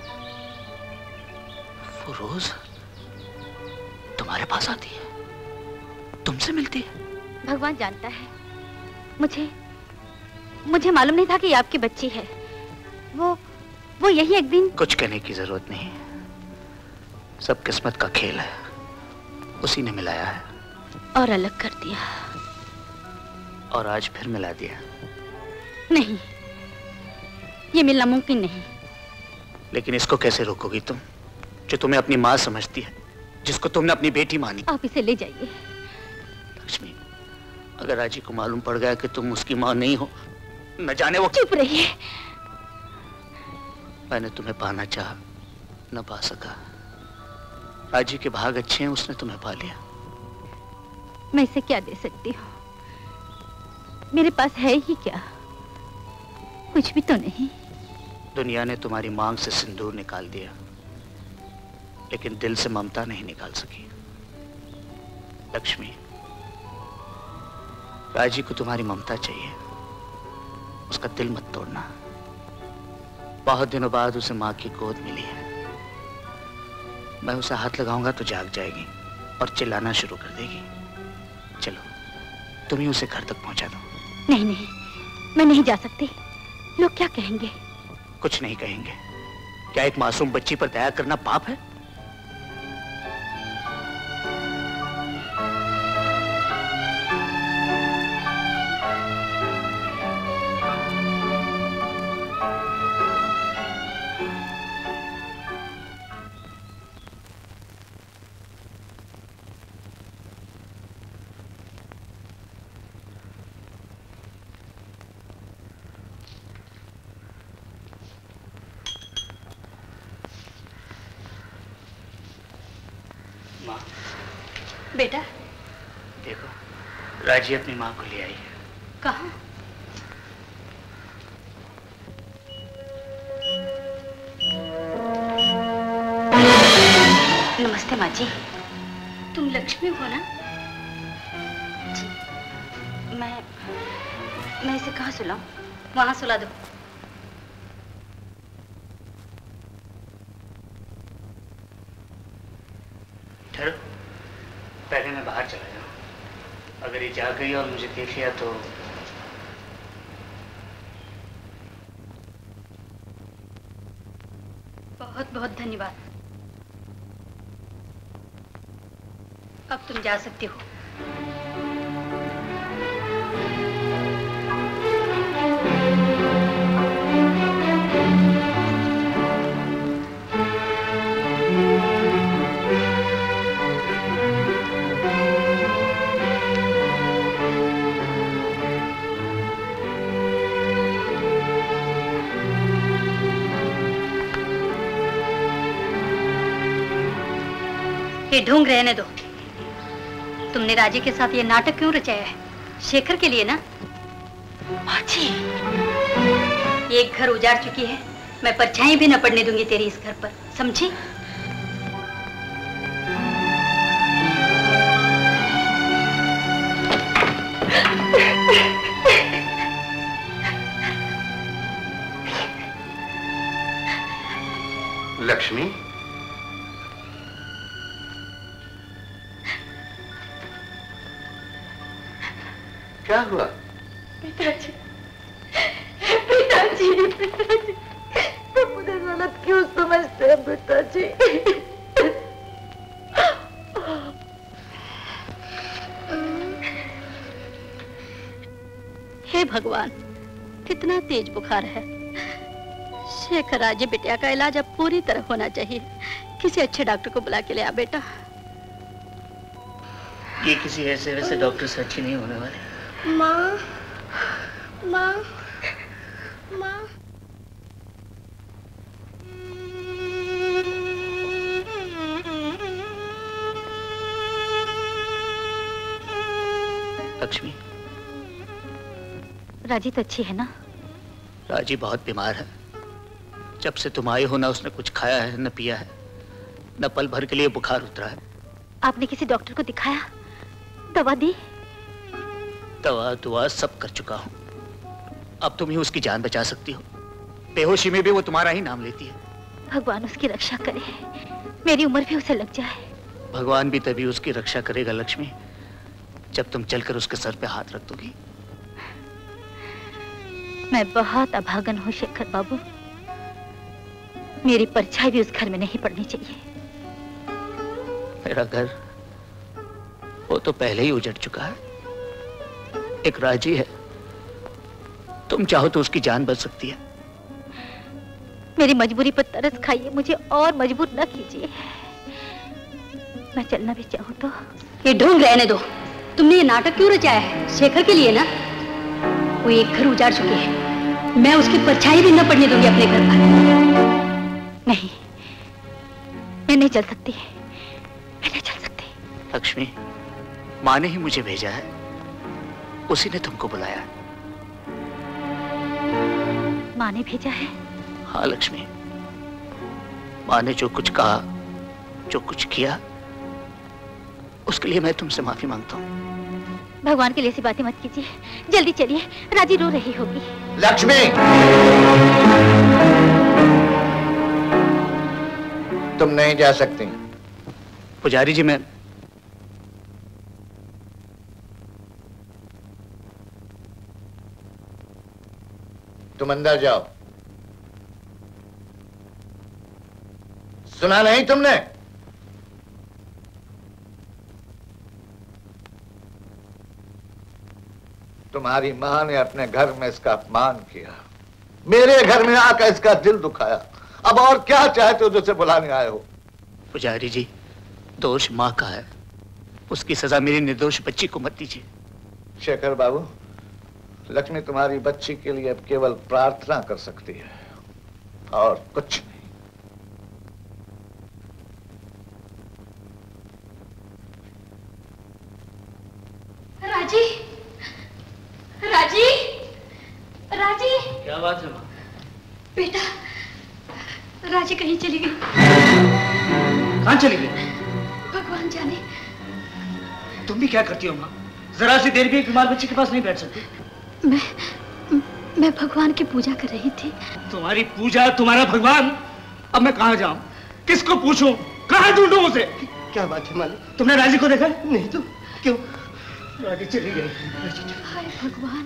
वो रोज तुम्हारे पास आती है, तुमसे मिलती है? भगवान जानता है, मुझे मुझे मालूम नहीं था कि ये आपकी बच्ची है। वो वो यही एक दिन। कुछ कहने की जरूरत नहीं, सब किस्मत का खेल है, उसी ने मिलाया है और अलग कर दिया। और आज फिर मिला दिया। नहीं, ये मिलना मुमकिन नहीं। लेकिन इसको कैसे रोकोगी तुम, जो तुम्हें अपनी माँ समझती है, जिसको तुमने अपनी बेटी मानी? आप इसे ले जाइए। लक्ष्मी, अगर राजी को मालूम पड़ गया कि तुम उसकी माँ नहीं हो, न जाने वो। चुप रहिए। मैंने तुम्हें पाना चाहा, न पा सका। राजी के भाग अच्छे हैं, उसने तुम्हें पा लिया। मैं इसे क्या दे सकती हूँ? मेरे पास है ही क्या? कुछ भी तो नहीं। दुनिया ने तुम्हारी मांग से सिंदूर निकाल दिया, लेकिन दिल से ममता नहीं निकाल सकी। लक्ष्मी, राजी को तुम्हारी ममता चाहिए, उसका दिल मत तोड़ना। बहुत दिनों बाद उसे माँ की गोद मिली है। मैं उसे हाथ लगाऊंगा तो जाग जाएगी और चिल्लाना शुरू कर देगी। चलो, तुम ही उसे घर तक पहुंचा दो। नहीं नहीं, मैं नहीं जा सकती। लोग क्या कहेंगे? कुछ नहीं कहेंगे। क्या एक मासूम बच्ची पर दया करना पाप है? बेटा, देखो, राजी अपनी माँ को ले आई है। कहाँ? नमस्ते माँ जी। तुम लक्ष्मी हो ना? जी। मैं मैं इसे कहाँ सुलाऊं? वहां सुला दो। ठहरो, पहले मैं बाहर चला जाऊं। अगर ये जाग गई और मुझे देख लिया तो बहुत बहुत धन्यवाद। अब तुम जा सकती हो। ये ढूंढ रहने दो। तुमने राजी के साथ ये नाटक क्यों रचाया है? शेखर के लिए ना? माची, एक घर उजाड़ चुकी है, मैं परछाई भी न पड़ने दूंगी तेरी इस घर पर, समझी? लक्ष्मी, क्या हुआ? पिताजी, पिताजी, पिताजी, तुम मुझे गलत क्यों समझते हैं पिताजी? हे भगवान, कितना तेज बुखार है। शेखर राजे बिटिया का इलाज अब पूरी तरह होना चाहिए। किसी अच्छे डॉक्टर को बुला के ले आ बेटा। ये किसी ऐसे वैसे डॉक्टर से अच्छी नहीं होने वाली। माँ, माँ, माँ। लक्ष्मी, राजी तो अच्छी है ना? राजी बहुत बीमार है। जब से तुम आई हो ना उसने कुछ खाया है न पिया है, न पल भर के लिए बुखार उतरा है। आपने किसी डॉक्टर को दिखाया? दवा दी? दवा दुआ सब कर चुका हूँ। अब तुम ही उसकी जान बचा सकती हो। बेहोशी में भी वो तुम्हारा ही नाम लेती है। भगवान उसकी रक्षा करे, मेरी उम्र भी उसे लग जाए। भगवान भी तभी उसकी रक्षा करेगा लक्ष्मी, जब तुम चलकर उसके सर पे हाथ रख दोगी। मैं बहुत अभागन हूँ शेखर बाबू। मेरी परछाई भी उस घर में नहीं पड़नी चाहिए। मेरा घर वो तो पहले ही उजड़ चुका है। एक राजी है, तुम चाहो तो उसकी जान बच सकती है। मेरी मजबूरी पर तरस खाइए, मुझे और मजबूर न कीजिए। मैं चलना भी चाहूँ तो। ये ढूंढ रहने दो। तुमने ये नाटक क्यों रचाया है? शेखर के लिए ना? वो एक घर उजाड़ चुकी है, मैं उसकी परछाई भी न पड़ने दूंगी अपने घर पर। नहीं, मैं नहीं चल सकती, मैं नहीं चल सकती। लक्ष्मी, माँ ने ही मुझे भेजा है, उसी ने तुमको बुलाया। माँ ने भेजा है? हाँ लक्ष्मी, माँ ने जो कुछ कहा, जो कुछ किया, उसके लिए मैं तुमसे माफी मांगता हूँ। भगवान के लिए ऐसी बातें मत कीजिए। जल्दी चलिए, राजी रो रही होगी। लक्ष्मी, तुम नहीं जा सकती। पुजारी जी, मैं तुम अंदर जाओ। सुना नहीं तुमने? तुम्हारी मां ने अपने घर में इसका अपमान किया, मेरे घर में आकर इसका दिल दुखाया। अब और क्या चाहते हो जो उसे बुलाने आए हो? पुजारी जी, दोष माँ का है, उसकी सजा मेरी निर्दोष बच्ची को मत दीजिए। शेखर बाबू, लक्ष्मी तुम्हारी बच्ची के लिए अब केवल प्रार्थना कर सकती है और कुछ नहीं। राजी, राजी, बात है माँ? बेटा, राजी कहीं चली गई। कहाँ चली गई? भगवान जाने। तुम भी क्या करती हो माँ? जरा सी देर भी एक बीमार बच्चे के पास नहीं बैठ सकती। मैं मैं भगवान की पूजा कर रही थी। तुम्हारी पूजा, तुम्हारा भगवान? अब मैं कहाँ जाऊँ? किसको पूछूं? कहाँ ढूंढूं उसे? क्या बात है मालिक? तुमने राजी को देखा? नहीं तो क्यों? राजी चली गई। हाय भगवान।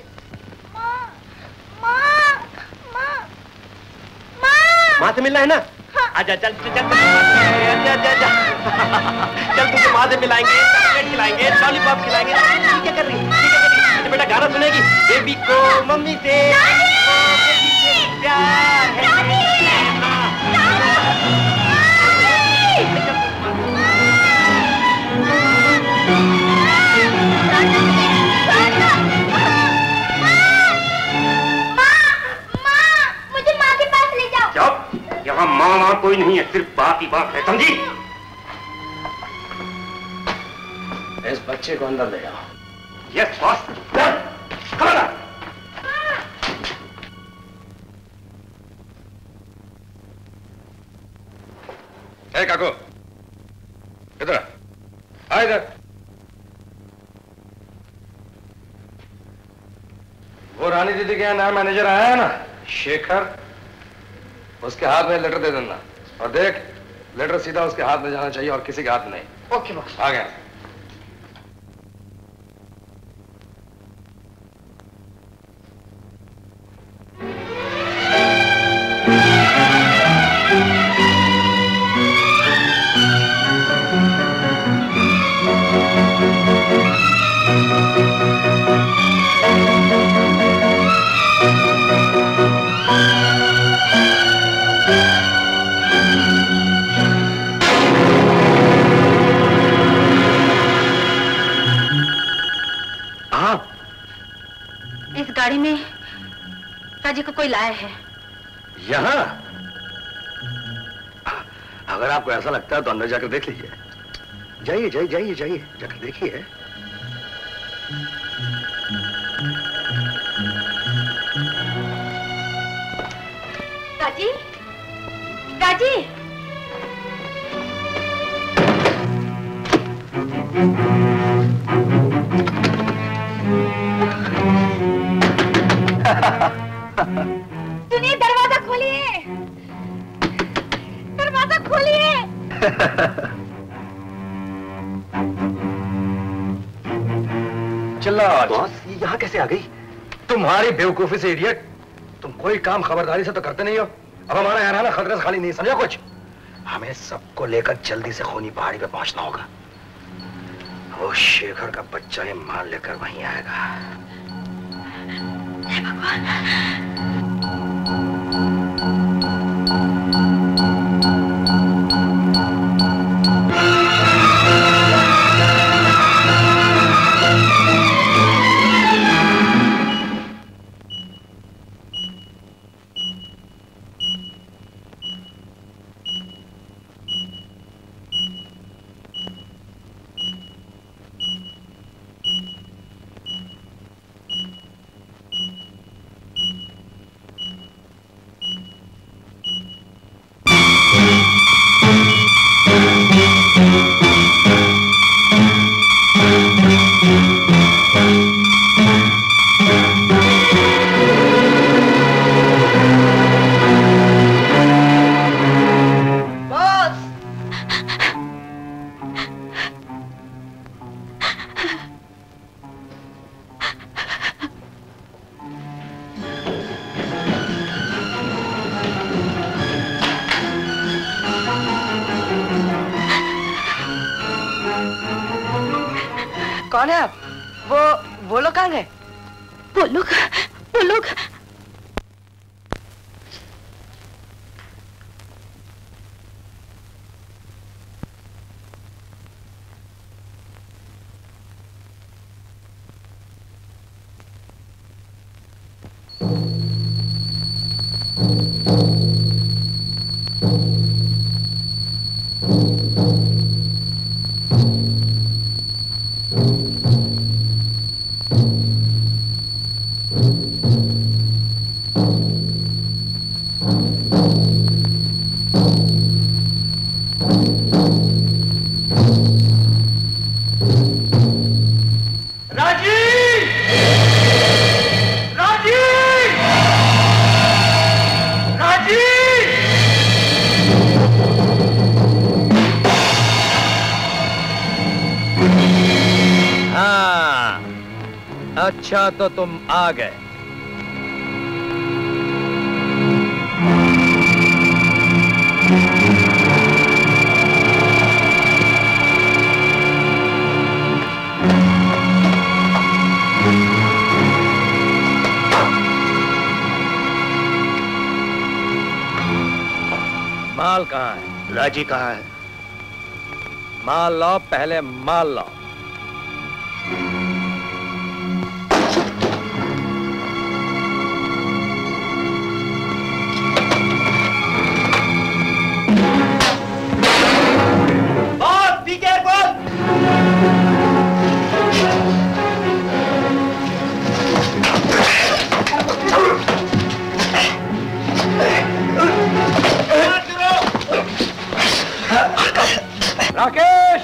माँ से मिलना है ना? हाँ। आजा चल चल चल आजा आजा आजा चल तुझे माँ से मिलाएंगे, चॉकलेट खिलाएंगे, लॉलीपॉप खिलाएंगे। ठीक है कर रही है, ठीक है कर रही है। अच्छा बेटा गाना सुनेगी? बेबी को मम्मी से बेबी से प्यार है। यहाँ माँ माँ कोई नहीं है, सिर्फ बाप ही बाप है, समझी? इस बच्चे को अंदर ले जाओ। Yes boss. ए काको, इधर आ, आ इधर। वो रानी दीदी के यहाँ नया मैनेजर आया है ना, शेखर, उसके हाथ में लेटर दे देना। और देख, लेटर सीधा उसके हाथ में जाना चाहिए और किसी के हाथ में नहीं। Okay boss. आ गया। गाड़ी में राजी को कोई लाया है। यहाँ? अगर आपको ऐसा लगता है तो अंदर जाकर देख लीजिए। जाइए जाइए जाइए जाइए जाकर देखिए। राजी, राजी। सुनिए, दरवाजा खोलिए, दरवाजा खोलिए। चिल्ला बॉस, ये यहाँ कैसे आ गई? तुम्हारी बेवकूफी से इडियट, तुम कोई काम खबरदारी से तो करते नहीं हो। अब हमारा यहाँ रहना खतरे से खाली नहीं, समझा कुछ? हमें सबको लेकर जल्दी से खूनी पहाड़ी पे पहुंचना होगा। वो शेखर का बच्चा ये माल लेकर वहीं आएगा। हे भगवान। कौन है आप? वो वो लोग कहाँ गए? वो लोग वो लोग हाँ, अच्छा तो तुम आ गए। माल कहाँ है? राजी कहाँ है? माल लाओ, पहले माल लाओ। Boss, be careful. राकेश!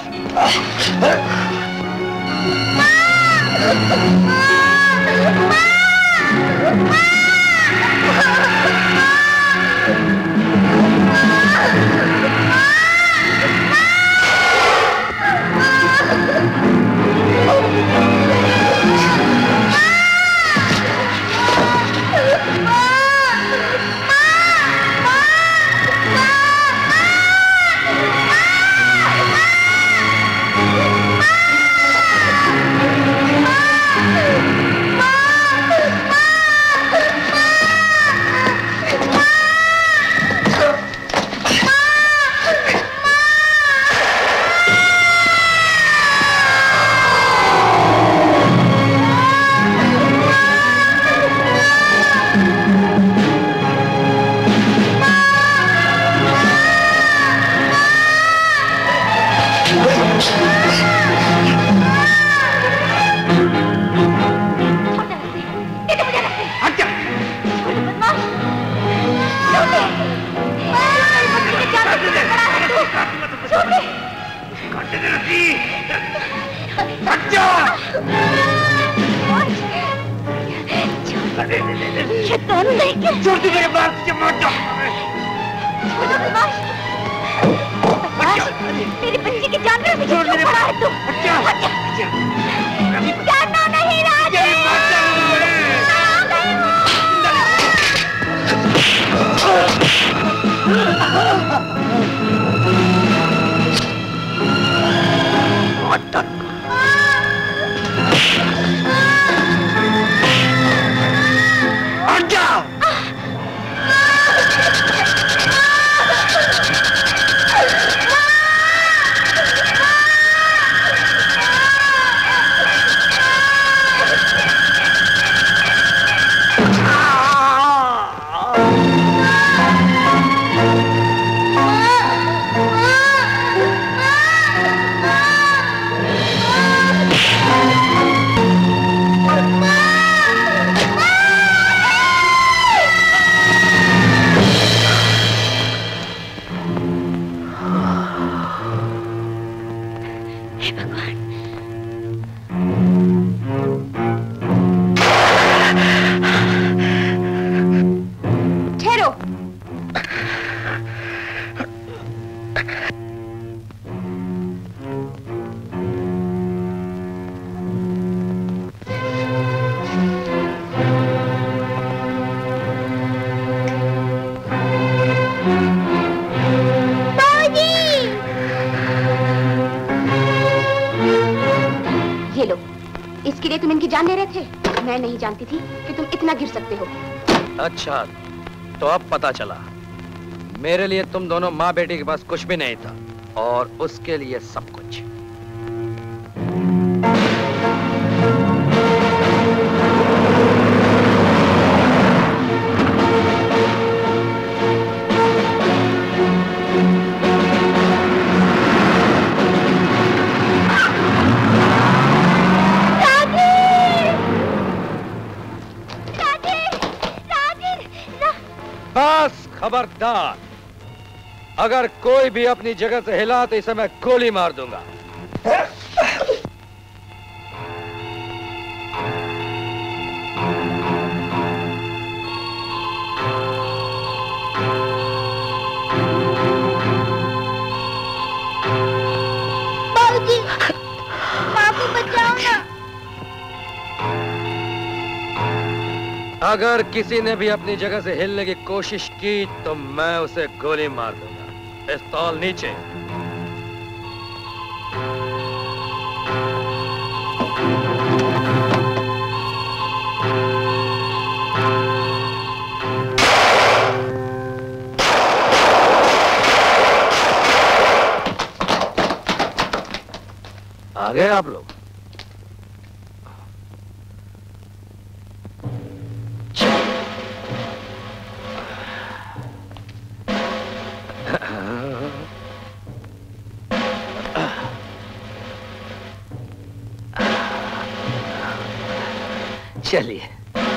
तेरी बच्ची की जान में क्यों पड़ा है तू? जाना नहीं राजी। जान ले रहे थे? मैं नहीं जानती थी कि तुम इतना गिर सकते हो। अच्छा, तो अब पता चला। मेरे लिए तुम दोनों माँ बेटी के पास कुछ भी नहीं था और उसके लिए सब कुछ। खबरदार, अगर कोई भी अपनी जगह से हिला तो इसे मैं गोली मार दूंगा। अगर किसी ने भी अपनी जगह से हिलने की कोशिश की तो मैं उसे गोली मार दूंगा। पिस्तौल नीचे। आ गए आप लोग? चलिए।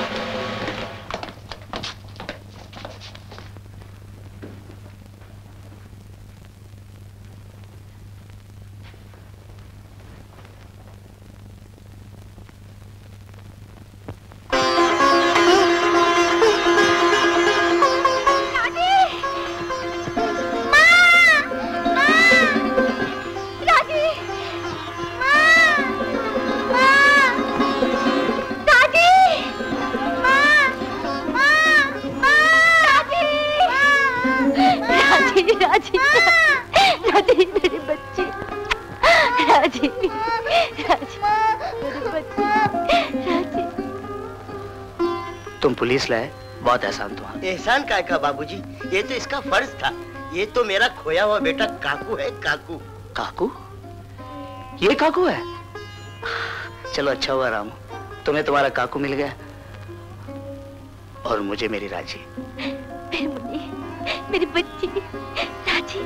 पुलिस लाए, बहुत एहसान तुम्हारा। एहसान काय का बाबूजी, ये तो इसका फर्ज था। ये तो मेरा खोया हुआ बेटा काकू है। काकू। काकू? ये काकू है? चलो अच्छा हुआ रामू, तुम्हें तुम्हारा काकू मिल गया और मुझे मेरी राजी। मेरी मुन्नी, मेरी बच्ची राजी।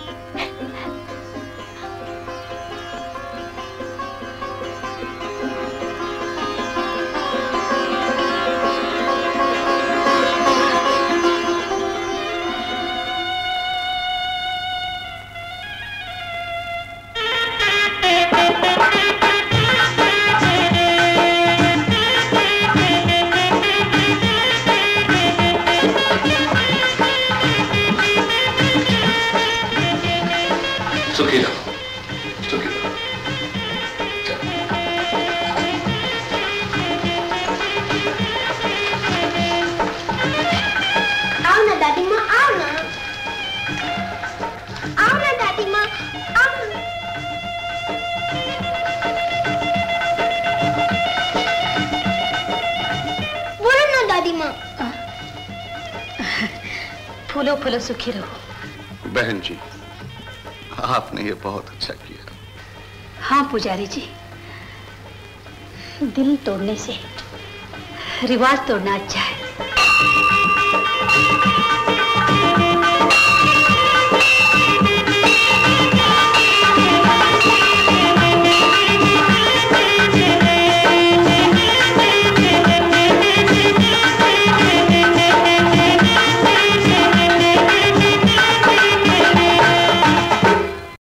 फूलो फूलो सुखी रहो। बहन जी, आपने ये बहुत अच्छा किया। हाँ पुजारी जी, दिल तोड़ने से रिवाज तोड़ना अच्छा है।